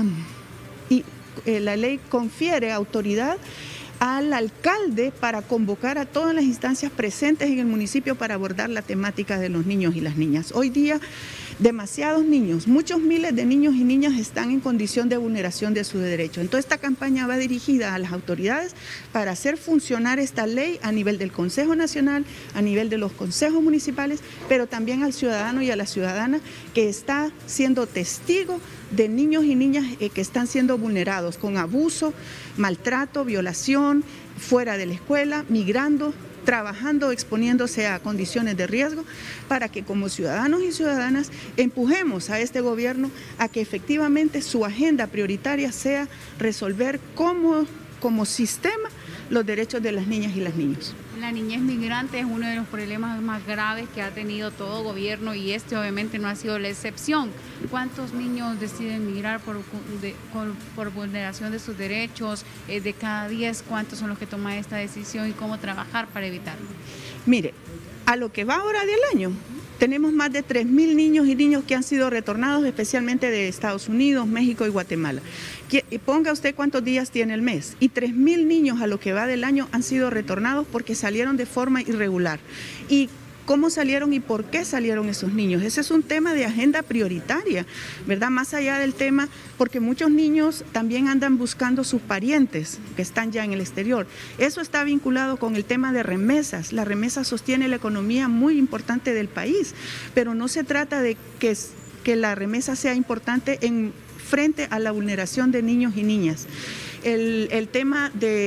y, eh, la ley confiere autoridad al alcalde para convocar a todas las instancias presentes en el municipio para abordar la temática de los niños y las niñas. Hoy día, demasiados niños, muchos miles de niños y niñas están en condición de vulneración de sus derechos. Entonces, esta campaña va dirigida a las autoridades para hacer funcionar esta ley a nivel del Consejo Nacional, a nivel de los consejos municipales, pero también al ciudadano y a la ciudadana que está siendo testigo de niños y niñas eh, que están siendo vulnerados con abuso, maltrato, violación, fuera de la escuela, migrando, trabajando, exponiéndose a condiciones de riesgo, para que como ciudadanos y ciudadanas empujemos a este gobierno a que efectivamente su agenda prioritaria sea resolver como, como sistema los derechos de las niñas y los niños. La niñez migrante es uno de los problemas más graves que ha tenido todo gobierno, y este obviamente no ha sido la excepción. ¿Cuántos niños deciden migrar por, de, por, por vulneración de sus derechos? Eh, de cada diez, ¿cuántos son los que toman esta decisión y cómo trabajar para evitarlo? Mire, a lo que va ahora del año, tenemos más de tres mil niños y niños que han sido retornados, especialmente de Estados Unidos, México y Guatemala. Ponga usted cuántos días tiene el mes, y tres mil niños a lo que va del año han sido retornados porque salieron de forma irregular. Y ¿cómo salieron y por qué salieron esos niños? Ese es un tema de agenda prioritaria, ¿verdad? Más allá del tema, porque muchos niños también andan buscando sus parientes que están ya en el exterior. Eso está vinculado con el tema de remesas. La remesa sostiene la economía muy importante del país, pero no se trata de que, que la remesa sea importante en frente a la vulneración de niños y niñas. El, el tema de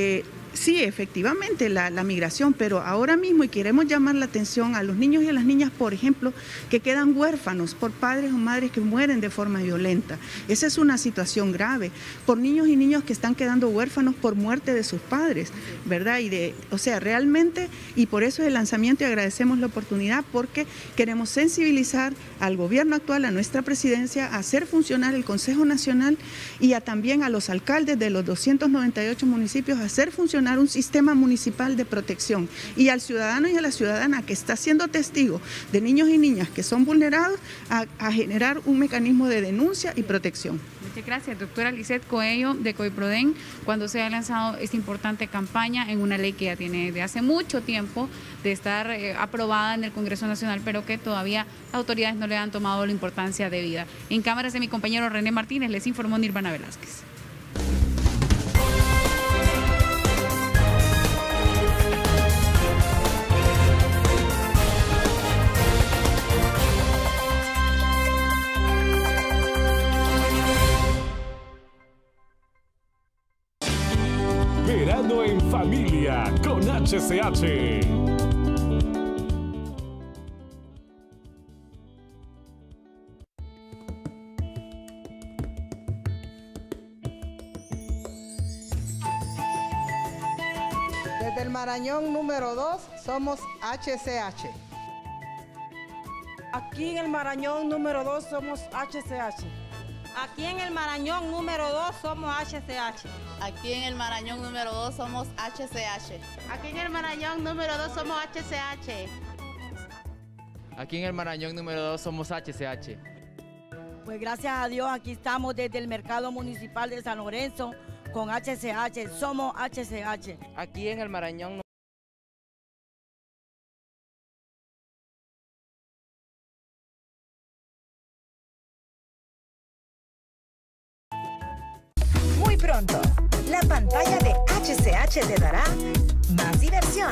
sí, efectivamente, la, la migración, pero ahora mismo, y queremos llamar la atención a los niños y a las niñas, por ejemplo, que quedan huérfanos por padres o madres que mueren de forma violenta. Esa es una situación grave. Por niños y niños que están quedando huérfanos por muerte de sus padres, ¿verdad? Y de, o sea, realmente, y por eso es el lanzamiento y agradecemos la oportunidad, porque queremos sensibilizar al gobierno actual, a nuestra presidencia, a hacer funcionar el Consejo Nacional y a, también a los alcaldes de los doscientos noventa y ocho municipios a hacer funcionar un sistema municipal de protección, y al ciudadano y a la ciudadana que está siendo testigo de niños y niñas que son vulnerados a, a generar un mecanismo de denuncia y protección. Muchas gracias, doctora Lisette Coello de COIPRODEN, cuando se ha lanzado esta importante campaña en una ley que ya tiene de hace mucho tiempo de estar eh, aprobada en el Congreso Nacional, pero que todavía las autoridades no le han tomado la importancia debida. En cámaras de mi compañero René Martínez, les informó Nirvana Velázquez. Verano en familia con H C H. Desde el Marañón número dos somos H C H. Aquí en el Marañón número dos somos H C H. Aquí en el Marañón número dos somos H C H. Aquí en el Marañón número dos somos H C H. Aquí en el Marañón número dos somos H C H. Aquí en el Marañón número dos somos H C H. Pues gracias a Dios aquí estamos desde el Mercado Municipal de San Lorenzo con H C H, somos H C H. Aquí en el Marañón Muy pronto, la pantalla de H C H te dará más diversión,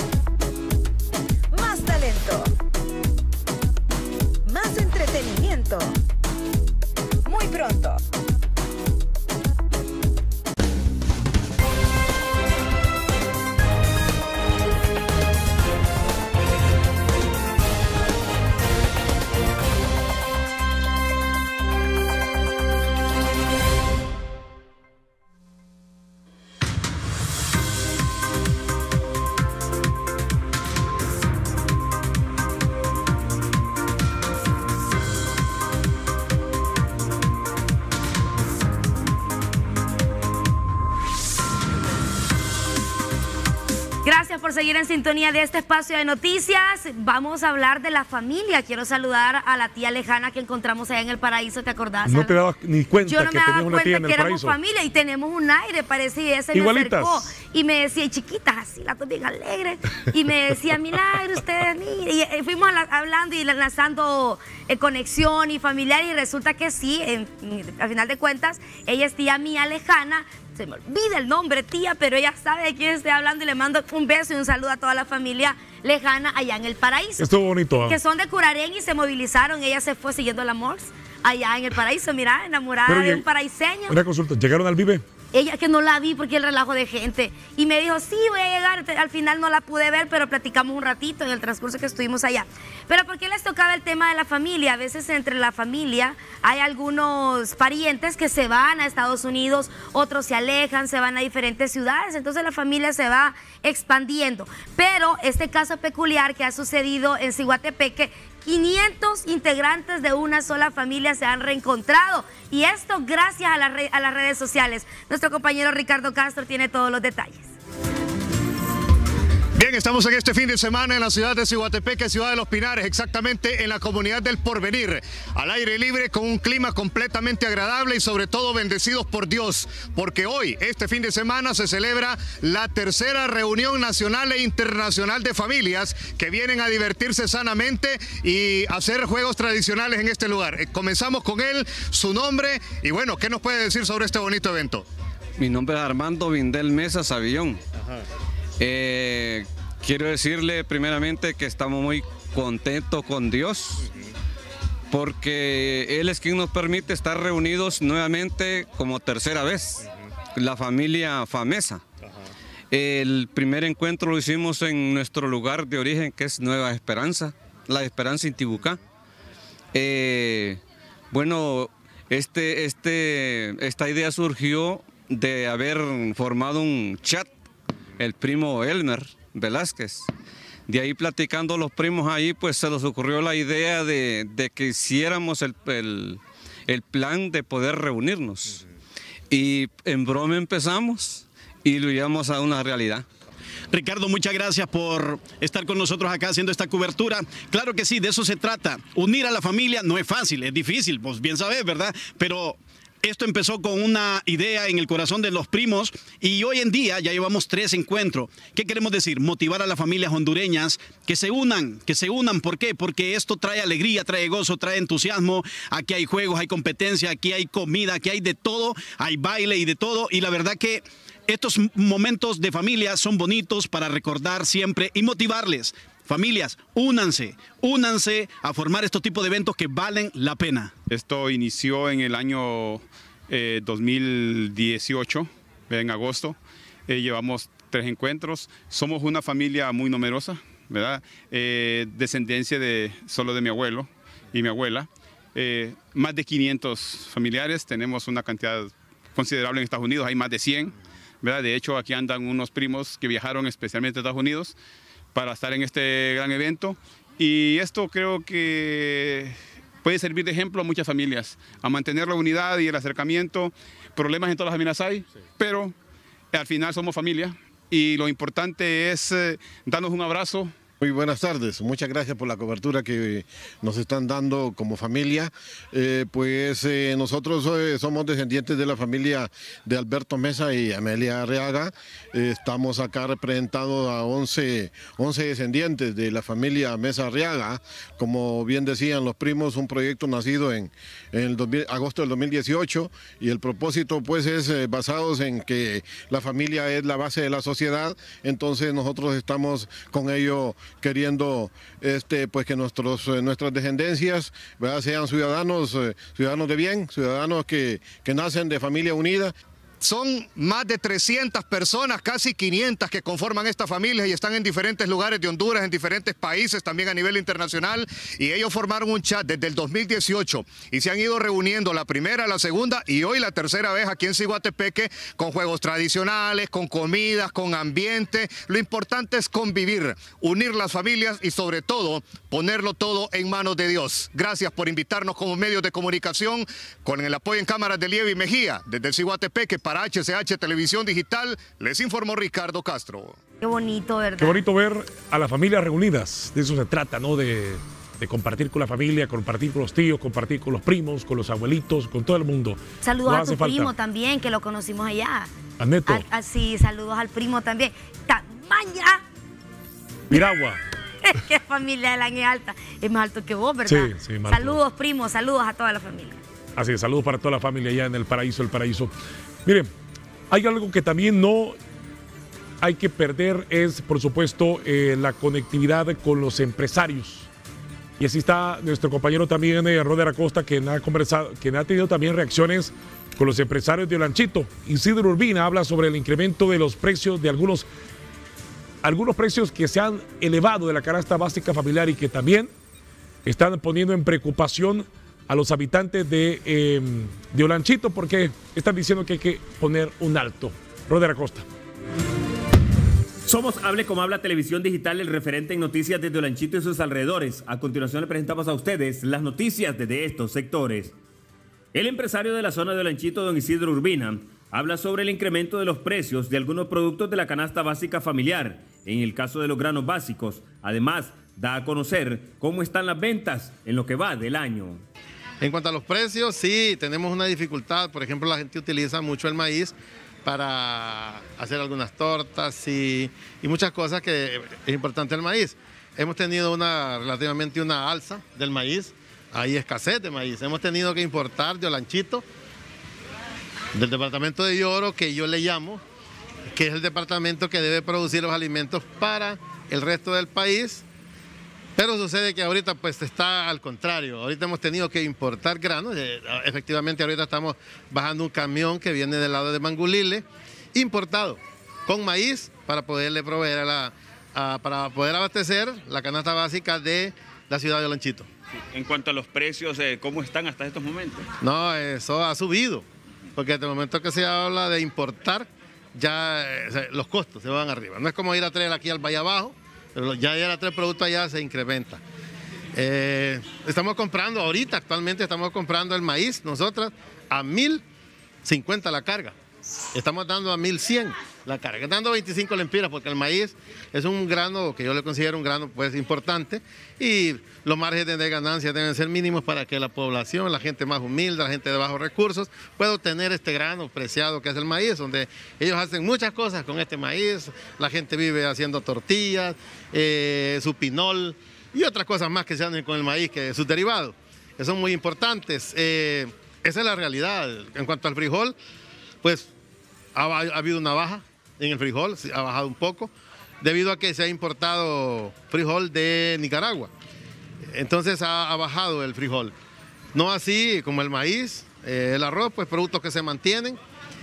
más talento, más entretenimiento. Muy pronto. Gracias por seguir en sintonía de este espacio de noticias. Vamos a hablar de la familia. Quiero saludar a la tía lejana que encontramos allá en el paraíso, ¿te acordás? No te dabas ni cuenta Yo no que me daba tenías una tía en cuenta el que éramos paraíso. familia y tenemos un aire parecido. Y ella se me Igualitas. acercó y me decía, y chiquitas, así, las dos bien alegres. Y me decía, Milagro, ustedes, mire. Y eh, fuimos la- hablando y lanzando eh, conexión y familiar. Y resulta que sí, en- al final de cuentas, ella es tía mía lejana. Se me olvida el nombre, tía, pero ella sabe de quién estoy hablando y le mando un beso y un saludo a toda la familia lejana allá en el paraíso. Estuvo bonito. ¿eh? Que son de Curarén y se movilizaron. Ella se fue siguiendo la Morse allá en el paraíso, mira, enamorada Pero, de y- un paraíseño. Una consulta, ¿llegaron al Vive? Ella que no la vi porque el relajo de gente. Y me dijo, sí, voy a llegar. Al final no la pude ver, pero platicamos un ratito en el transcurso que estuvimos allá. Pero ¿por qué les tocaba el tema de la familia? A veces entre la familia hay algunos parientes que se van a Estados Unidos, otros se alejan, se van a diferentes ciudades. Entonces la familia se va expandiendo. Pero este caso peculiar que ha sucedido en Ciguatepeque, quinientos integrantes de una sola familia se han reencontrado, y esto gracias a, la re- a las redes sociales. Nuestro compañero Ricardo Castro tiene todos los detalles. Bien, estamos en este fin de semana en la ciudad de Ciguatepeque, ciudad de Los Pinares, exactamente en la comunidad del Porvenir, al aire libre con un clima completamente agradable y sobre todo bendecidos por Dios, porque hoy, este fin de semana, se celebra la tercera reunión nacional e internacional de familias que vienen a divertirse sanamente y hacer juegos tradicionales en este lugar. Eh, Comenzamos con él, su nombre y bueno, ¿qué nos puede decir sobre este bonito evento? Mi nombre es Armando Vindel Mesa Savillón. Eh, quiero decirle primeramente que estamos muy contentos con Dios, porque Él es quien nos permite estar reunidos nuevamente como tercera vez, la familia Famesa. El primer encuentro lo hicimos en nuestro lugar de origen, que es Nueva Esperanza, La Esperanza Intibucá. Eh, bueno, este, este, esta idea surgió de haber formado un chat, el primo Elmer Velázquez. De ahí platicando los primos ahí, pues se nos ocurrió la idea de, de que hiciéramos el, el, el plan de poder reunirnos. Y en broma empezamos y lo llevamos a una realidad. Ricardo, muchas gracias por estar con nosotros acá haciendo esta cobertura. Claro que sí, de eso se trata. Unir a la familia no es fácil, es difícil, pues bien sabes, ¿verdad? Pero esto empezó con una idea en el corazón de los primos y hoy en día ya llevamos tres encuentros. ¿Qué queremos decir? Motivar a las familias hondureñas que se unan, que se unan. ¿Por qué? Porque esto trae alegría, trae gozo, trae entusiasmo. Aquí hay juegos, hay competencia, aquí hay comida, aquí hay de todo, hay baile y de todo. Y la verdad que estos momentos de familia son bonitos para recordar siempre y motivarles. Familias, únanse, únanse a formar estos tipos de eventos que valen la pena. Esto inició en el año eh, dos mil dieciocho, en agosto. Eh, llevamos tres encuentros. Somos una familia muy numerosa, ¿verdad? Eh, descendencia de, solo de mi abuelo y mi abuela. Eh, más de quinientos familiares. Tenemos una cantidad considerable en Estados Unidos, hay más de cien. ¿Verdad? De hecho, aquí andan unos primos que viajaron especialmente a Estados Unidos para estar en este gran evento. Y esto creo que puede servir de ejemplo a muchas familias, a mantener la unidad y el acercamiento. Problemas en todas las familias hay, sí, pero al final somos familia y lo importante es eh, darnos un abrazo. Muy buenas tardes, muchas gracias por la cobertura que nos están dando como familia. Eh, pues eh, nosotros eh, somos descendientes de la familia de Alberto Mesa y Amelia Arriaga. Eh, estamos acá representados a once, once descendientes de la familia Mesa Arriaga. Como bien decían los primos, un proyecto nacido en, en el dos mil, agosto del dos mil dieciocho y el propósito pues es eh, basado en que la familia es la base de la sociedad. Entonces nosotros estamos con ello queriendo este, pues que nuestros, eh, nuestras descendencias, ¿verdad?, sean ciudadanos, eh, ciudadanos de bien, ciudadanos que, que nacen de familia unida. Son más de trescientas personas, casi quinientas que conforman esta familia y están en diferentes lugares de Honduras, en diferentes países, también a nivel internacional. Y ellos formaron un chat desde el dos mil dieciocho y se han ido reuniendo la primera, la segunda y hoy la tercera vez aquí en Ciguatepeque con juegos tradicionales, con comidas, con ambiente. Lo importante es convivir, unir las familias y sobre todo ponerlo todo en manos de Dios. Gracias por invitarnos como medios de comunicación con el apoyo en cámaras de Lievi Mejía desde Ciguatepeque. Para H C H Televisión Digital, les informó Ricardo Castro. Qué bonito, ¿verdad? Qué bonito ver a las familias reunidas. De eso se trata, ¿no? De, de compartir con la familia, compartir con los tíos, compartir con los primos, con los abuelitos, con todo el mundo. Saludos no a tu falta. primo también, que lo conocimos allá. A Neto. Al, al, sí, saludos al primo también. Tamaña. Piragua. Qué familia de la N alta. Es más alto que vos, ¿verdad? Sí, sí, más saludos, alto. primos, saludos a toda la familia. Así es, saludos para toda la familia allá en el paraíso, el paraíso. Miren, hay algo que también no hay que perder, es por supuesto eh, la conectividad con los empresarios. Y así está nuestro compañero también, eh, Roder Acosta, quien ha conversado, quien ha tenido también reacciones con los empresarios de Olanchito. Isidro Urbina habla sobre el incremento de los precios de algunos, algunos precios que se han elevado de la canasta básica familiar y que también están poniendo en preocupación a los habitantes de, eh, de Olanchito porque están diciendo que hay que poner un alto. Roder Acosta. Somos Hable como Habla Televisión Digital, el referente en noticias desde Olanchito y sus alrededores. A continuación le presentamos a ustedes las noticias desde estos sectores. El empresario de la zona de Olanchito, don Isidro Urbina, habla sobre el incremento de los precios de algunos productos de la canasta básica familiar, en el caso de los granos básicos. Además, da a conocer cómo están las ventas en lo que va del año. En cuanto a los precios, sí, tenemos una dificultad. Por ejemplo, la gente utiliza mucho el maíz para hacer algunas tortas y, y muchas cosas que es importante el maíz. Hemos tenido una relativamente una alza del maíz, hay escasez de maíz. Hemos tenido que importar de Olanchito, del departamento de Lloro, que yo le llamo, que es el departamento que debe producir los alimentos para el resto del país. Pero sucede que ahorita pues está al contrario, ahorita hemos tenido que importar granos, efectivamente ahorita estamos bajando un camión que viene del lado de Mangulile, importado, con maíz para poderle proveer a la, a, para poder abastecer la canasta básica de la ciudad de Olanchito. Sí. En cuanto a los precios, eh, ¿cómo están hasta estos momentos? No, eso ha subido, porque desde el momento que se habla de importar, ya eh, los costos se van arriba. No es como ir a traer aquí al Valle Abajo, pero ya ir a traer producto allá se incrementa. Eh, estamos comprando ahorita, actualmente estamos comprando el maíz, nosotras, a mil cincuenta la carga. Estamos dando a mil cien la carga, dando veinticinco lempiras, porque el maíz es un grano que yo le considero un grano pues importante, y los márgenes de ganancia deben ser mínimos para que la población, la gente más humilde, la gente de bajos recursos, pueda obtener este grano preciado que es el maíz, donde ellos hacen muchas cosas con este maíz. La gente vive haciendo tortillas, eh, su pinol y otras cosas más que se hacen con el maíz, que sus derivados, que son muy importantes. Eh, esa es la realidad. En cuanto al frijol, pues ha, ha habido una baja en el frijol, ha bajado un poco, debido a que se ha importado frijol de Nicaragua. Entonces ha, ha bajado el frijol. No así como el maíz, eh, el arroz, pues productos que se mantienen.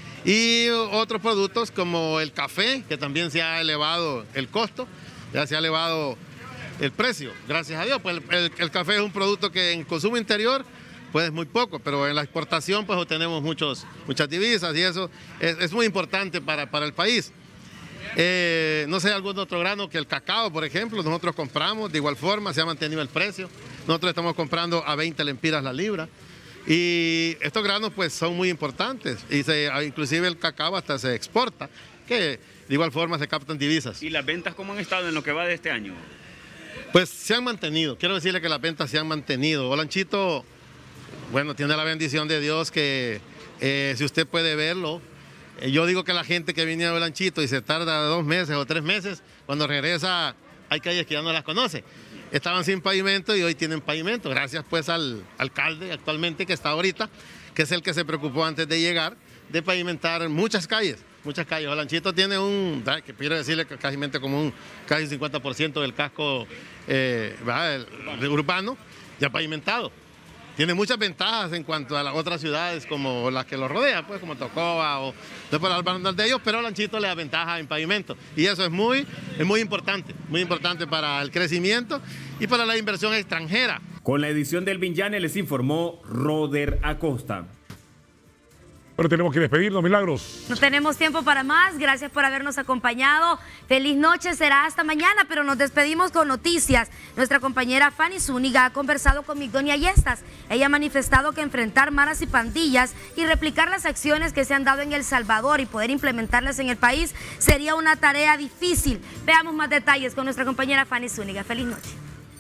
Y otros productos como el café, que también se ha elevado el costo, ya se ha elevado el precio, gracias a Dios. Pues el, el, el café es un producto que en consumo interior pues es muy poco, pero en la exportación pues obtenemos muchos, muchas divisas, y eso es, es muy importante para, para el país. Eh, no sé, algún otro grano que el cacao, por ejemplo, nosotros compramos, de igual forma se ha mantenido el precio. Nosotros estamos comprando a veinte lempiras la libra, y estos granos pues son muy importantes, y se, inclusive el cacao hasta se exporta, que de igual forma se captan divisas. ¿Y las ventas cómo han estado en lo que va de este año? Pues se han mantenido, quiero decirle que las ventas se han mantenido. Olanchito, bueno, tiene la bendición de Dios que eh, si usted puede verlo, eh, yo digo que la gente que viene a Olanchito y se tarda dos meses o tres meses, cuando regresa hay calles que ya no las conoce. Estaban sin pavimento y hoy tienen pavimento, gracias pues al alcalde actualmente que está ahorita, que es el que se preocupó antes de llegar de pavimentar muchas calles. Muchas calles. Olanchito tiene un, que quiero decirle que casi como un casi cincuenta por ciento del casco eh, el, el urbano ya pavimentado. Tiene muchas ventajas en cuanto a las otras ciudades como las que lo rodean, pues como Tocoa o no para hablar de ellos, pero Olanchito le da ventaja en pavimento. Y eso es muy, es muy importante, muy importante para el crecimiento y para la inversión extranjera. Con la edición del Vinyane les informó Roder Acosta. Pero tenemos que despedirnos, Milagros. No tenemos tiempo para más. Gracias por habernos acompañado. Feliz noche, será hasta mañana, pero nos despedimos con noticias. Nuestra compañera Fanny Zúñiga ha conversado con Migdonia Yestas. Ella ha manifestado que enfrentar maras y pandillas y replicar las acciones que se han dado en El Salvador y poder implementarlas en el país sería una tarea difícil. Veamos más detalles con nuestra compañera Fanny Zúñiga. Feliz noche.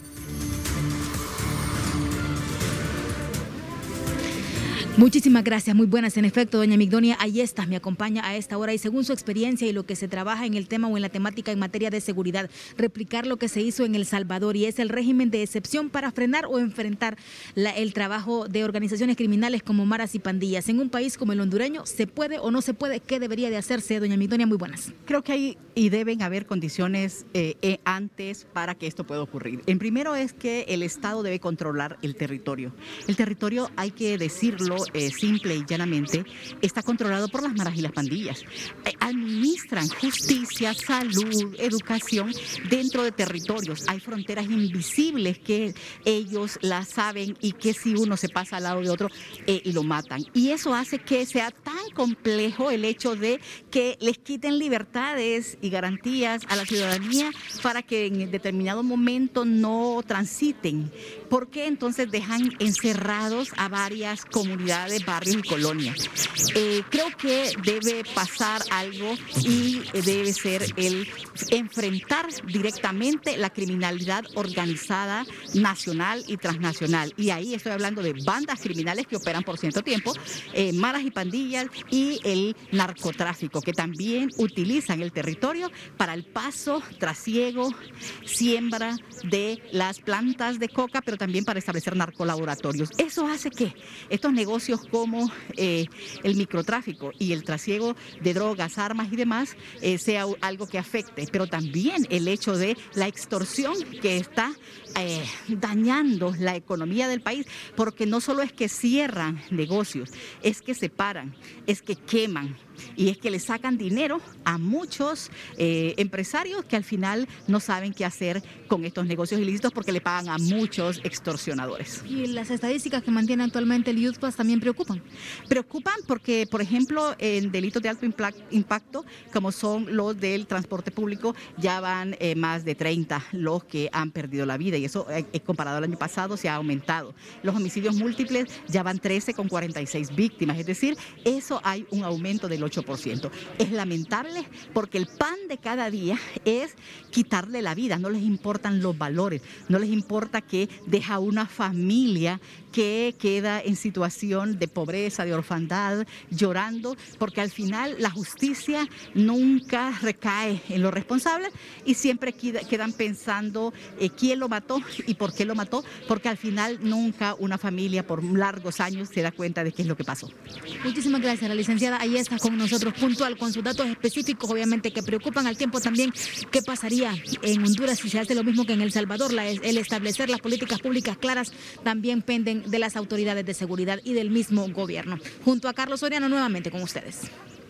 Muchísimas gracias, muy buenas. En efecto, doña Migdonia Ayestas me acompaña a esta hora y según su experiencia y lo que se trabaja en el tema o en la temática en materia de seguridad, replicar lo que se hizo en El Salvador y es el régimen de excepción para frenar o enfrentar la, el trabajo de organizaciones criminales como maras y pandillas. En un país como el hondureño, ¿se puede o no se puede? ¿Qué debería de hacerse, doña Migdonia? Muy buenas. Creo que hay y deben haber condiciones eh, eh, antes para que esto pueda ocurrir. En primero es que el Estado debe controlar el territorio. El territorio, hay que decirlo, Eh, simple y llanamente, está controlado por las maras y las pandillas. Eh, administran justicia, salud, educación dentro de territorios. Hay fronteras invisibles que ellos las saben y que si uno se pasa al lado de otro eh, y lo matan. Y eso hace que sea tan complejo el hecho de que les quiten libertades y garantías a la ciudadanía para que en determinado momento no transiten. ¿Por qué entonces dejan encerrados a varias comunidades, barrios y colonias? Eh, creo que debe pasar algo y debe ser el enfrentar directamente la criminalidad organizada nacional y transnacional. Y ahí estoy hablando de bandas criminales que operan por cierto tiempo, eh, maras y pandillas y el narcotráfico, que también utilizan el territorio para el paso, trasiego, siembra de las plantas de coca, pero también para establecer narcolaboratorios. Eso hace que estos negocios como eh, el microtráfico y el trasiego de drogas, armas y demás eh, sea algo que afecte, pero también el hecho de la extorsión que está eh, dañando la economía del país, porque no solo es que cierran negocios, es que separan, es que queman y es que le sacan dinero a muchos eh, empresarios que al final no saben qué hacer con estos negocios ilícitos porque le pagan a muchos extorsionadores. ¿Y las estadísticas que mantiene actualmente el Youth Pass también preocupan? Preocupan porque, por ejemplo, en delitos de alto impacto, como son los del transporte público, ya van eh, más de treinta los que han perdido la vida y eso eh, comparado al año pasado se ha aumentado. Los homicidios múltiples ya van trece con cuarenta y seis víctimas, es decir, eso hay un aumento del ocho por ciento. Es lamentable porque el pan de cada día es quitarle la vida, no les importan los valores, no les importa que deja una familia que queda en situación de pobreza, de orfandad, llorando, porque al final la justicia nunca recae en los responsables y siempre quedan pensando eh, quién lo mató y por qué lo mató, porque al final nunca una familia por largos años se da cuenta de qué es lo que pasó. Muchísimas gracias, la licenciada. Ahí está con nosotros puntual, con sus datos específicos, obviamente que preocupan al tiempo también. ¿Qué pasaría en Honduras si se hace lo mismo que en El Salvador? La, el establecer las políticas públicas claras también penden de las autoridades de seguridad y del mismo gobierno. Junto a Carlos Soriano, nuevamente con ustedes.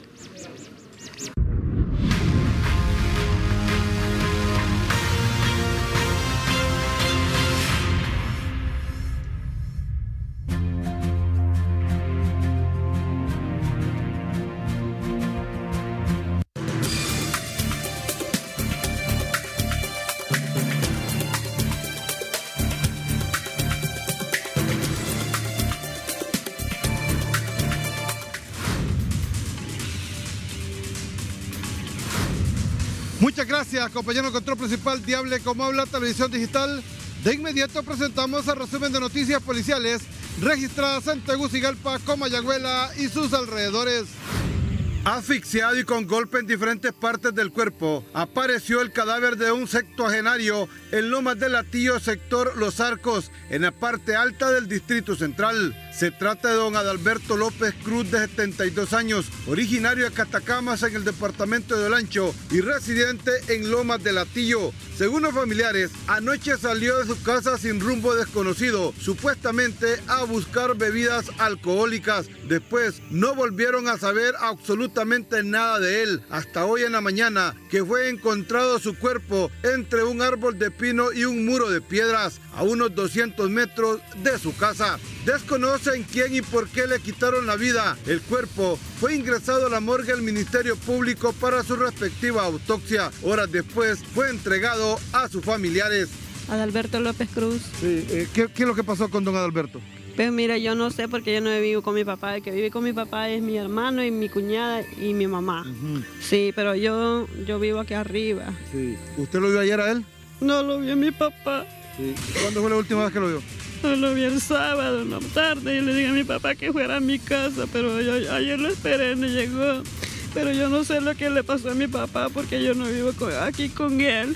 Muchas gracias, compañero control principal de Hable Como Habla Televisión Digital. De inmediato presentamos el resumen de noticias policiales registradas en Tegucigalpa, Comayagüela y sus alrededores. Asfixiado y con golpe en diferentes partes del cuerpo, apareció el cadáver de un septuagenario en Lomas del Latillo, sector Los Arcos, en la parte alta del Distrito Central. Se trata de don Adalberto López Cruz, de setenta y dos años, originario de Catacamas en el departamento de Olancho y residente en Lomas del Latillo. Según los familiares, anoche salió de su casa sin rumbo desconocido, supuestamente a buscar bebidas alcohólicas. Después no volvieron a saber absolutamente nada de él, hasta hoy en la mañana, que fue encontrado su cuerpo entre un árbol de pino y un muro de piedras, a unos doscientos metros de su casa. Desconocen quién y por qué le quitaron la vida. El cuerpo fue ingresado a la morgue del Ministerio Público para su respectiva autopsia. Horas después fue entregado a sus familiares. Adalberto López Cruz. Sí, eh, ¿qué, ¿Qué es lo que pasó con don Adalberto? Pues mira, yo no sé porque yo no vivo con mi papá. El que vive con mi papá es mi hermano y mi cuñada y mi mamá. Uh-huh. Sí, pero yo, yo vivo aquí arriba. Sí. ¿Usted lo vio ayer a él? No, lo vio mi papá. Sí. ¿Cuándo fue la última vez que lo vio? No, lo vi el sábado, en la tarde, y le dije a mi papá que fuera a mi casa, pero yo, ayer lo esperé, no llegó. Pero yo no sé lo que le pasó a mi papá porque yo no vivo con, aquí con él.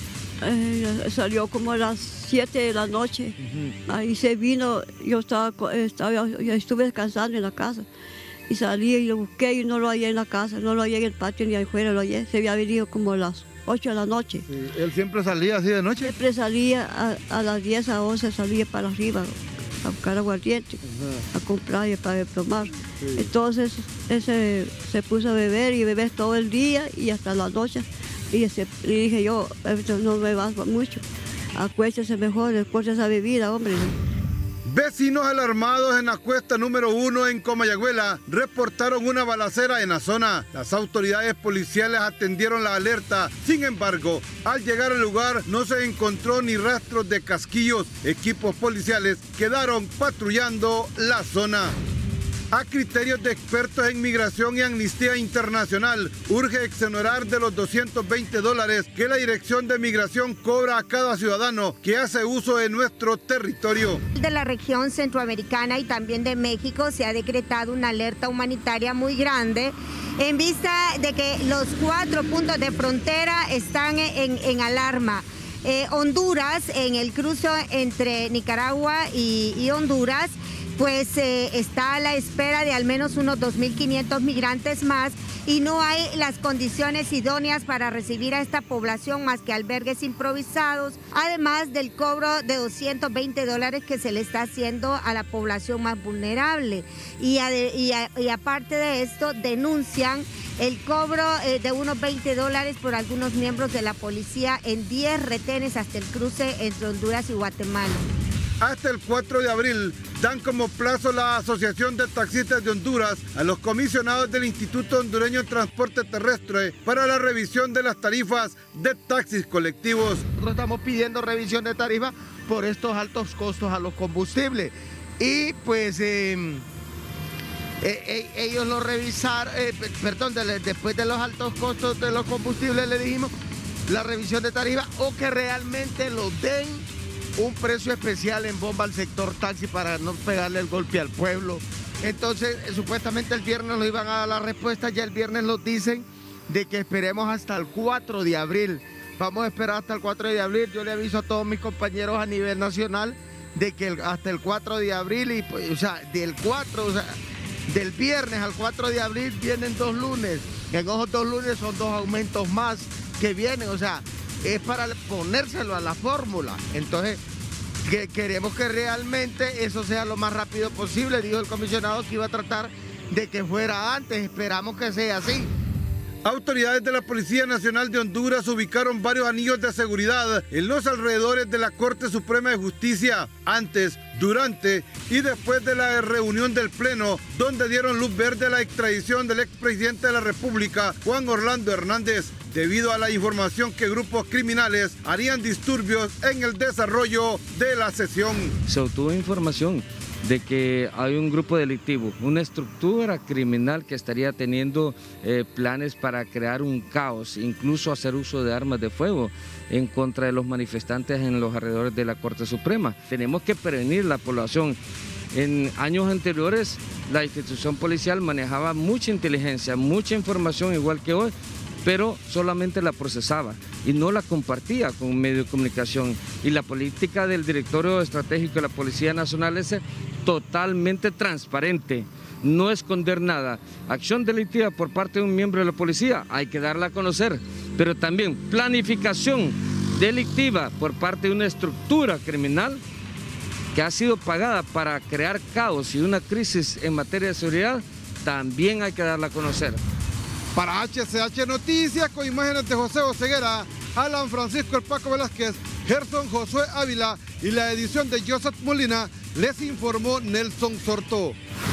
Eh, salió como a las siete de la noche. Uh-huh. Ahí se vino, yo estaba, estaba, yo estuve descansando en la casa. Y salí y lo busqué y no lo hallé en la casa, no lo hallé en el patio ni afuera, lo hallé. Se había venido como a las ocho de la noche. Sí. ¿Él siempre salía así de noche? Siempre salía a, a las diez a once, salía para arriba a buscar aguardiente, uh-huh, a comprar y para tomar. Sí. Entonces ese se puso a beber y beber todo el día y hasta la noche. Y, ese, y dije yo, no bebas mucho, acuéstese mejor, después de esa bebida, hombre. Vecinos alarmados en la cuesta número uno en Comayagüela reportaron una balacera en la zona. Las autoridades policiales atendieron la alerta. Sin embargo, al llegar al lugar no se encontró ni rastros de casquillos. Equipos policiales quedaron patrullando la zona. A criterios de expertos en migración y Amnistía Internacional, urge exonerar de los doscientos veinte dólares que la Dirección de Migración cobra a cada ciudadano que hace uso de nuestro territorio. De la región centroamericana y también de México se ha decretado una alerta humanitaria muy grande en vista de que los cuatro puntos de frontera están en, en alarma. Eh, Honduras, en el cruce entre Nicaragua y, y Honduras, pues eh, está a la espera de al menos unos dos mil quinientos migrantes más y no hay las condiciones idóneas para recibir a esta población más que albergues improvisados, además del cobro de doscientos veinte dólares que se le está haciendo a la población más vulnerable. Y, a, y, a, y aparte de esto, denuncian el cobro eh, de unos veinte dólares por algunos miembros de la policía en diez retenes hasta el cruce entre Honduras y Guatemala. Hasta el cuatro de abril dan como plazo la Asociación de Taxistas de Honduras a los comisionados del Instituto Hondureño de Transporte Terrestre para la revisión de las tarifas de taxis colectivos. Nosotros estamos pidiendo revisión de tarifas por estos altos costos a los combustibles y pues eh, eh, ellos lo revisaron, eh, perdón, de, después de los altos costos de los combustibles le dijimos la revisión de tarifas o que realmente lo den un precio especial en bomba al sector taxi para no pegarle el golpe al pueblo. Entonces, eh, supuestamente el viernes nos iban a dar la respuesta, ya el viernes nos dicen de que esperemos hasta el cuatro de abril. Vamos a esperar hasta el cuatro de abril. Yo le aviso a todos mis compañeros a nivel nacional de que el, hasta el cuatro de abril, y pues, o sea, del cuatro, o sea, del viernes al cuatro de abril vienen dos lunes. En esos dos lunes son dos aumentos más que vienen, o sea, es para ponérselo a la fórmula. Entonces, que queremos que realmente eso sea lo más rápido posible. Dijo el comisionado que iba a tratar de que fuera antes. Esperamos que sea así. Autoridades de la Policía Nacional de Honduras ubicaron varios anillos de seguridad en los alrededores de la Corte Suprema de Justicia antes, durante y después de la reunión del Pleno, donde dieron luz verde a la extradición del expresidente de la República, Juan Orlando Hernández, debido a la información que grupos criminales harían disturbios en el desarrollo de la sesión. Se obtuvo información de que hay un grupo delictivo, una estructura criminal que estaría teniendo eh, planes para crear un caos, incluso hacer uso de armas de fuego en contra de los manifestantes en los alrededores de la Corte Suprema. Tenemos que prevenir la población. En años anteriores, la institución policial manejaba mucha inteligencia, mucha información, igual que hoy, pero solamente la procesaba y no la compartía con un medio de comunicación. Y la política del Directorio Estratégico de la Policía Nacional es totalmente transparente, no esconder nada. Acción delictiva por parte de un miembro de la policía, hay que darla a conocer, pero también planificación delictiva por parte de una estructura criminal que ha sido pagada para crear caos y una crisis en materia de seguridad, también hay que darla a conocer. Para H C H Noticias, con imágenes de José Oseguera, Alan Francisco El Paco Velázquez, Gerson Josué Ávila y la edición de Joseph Molina, les informó Nelson Sorto.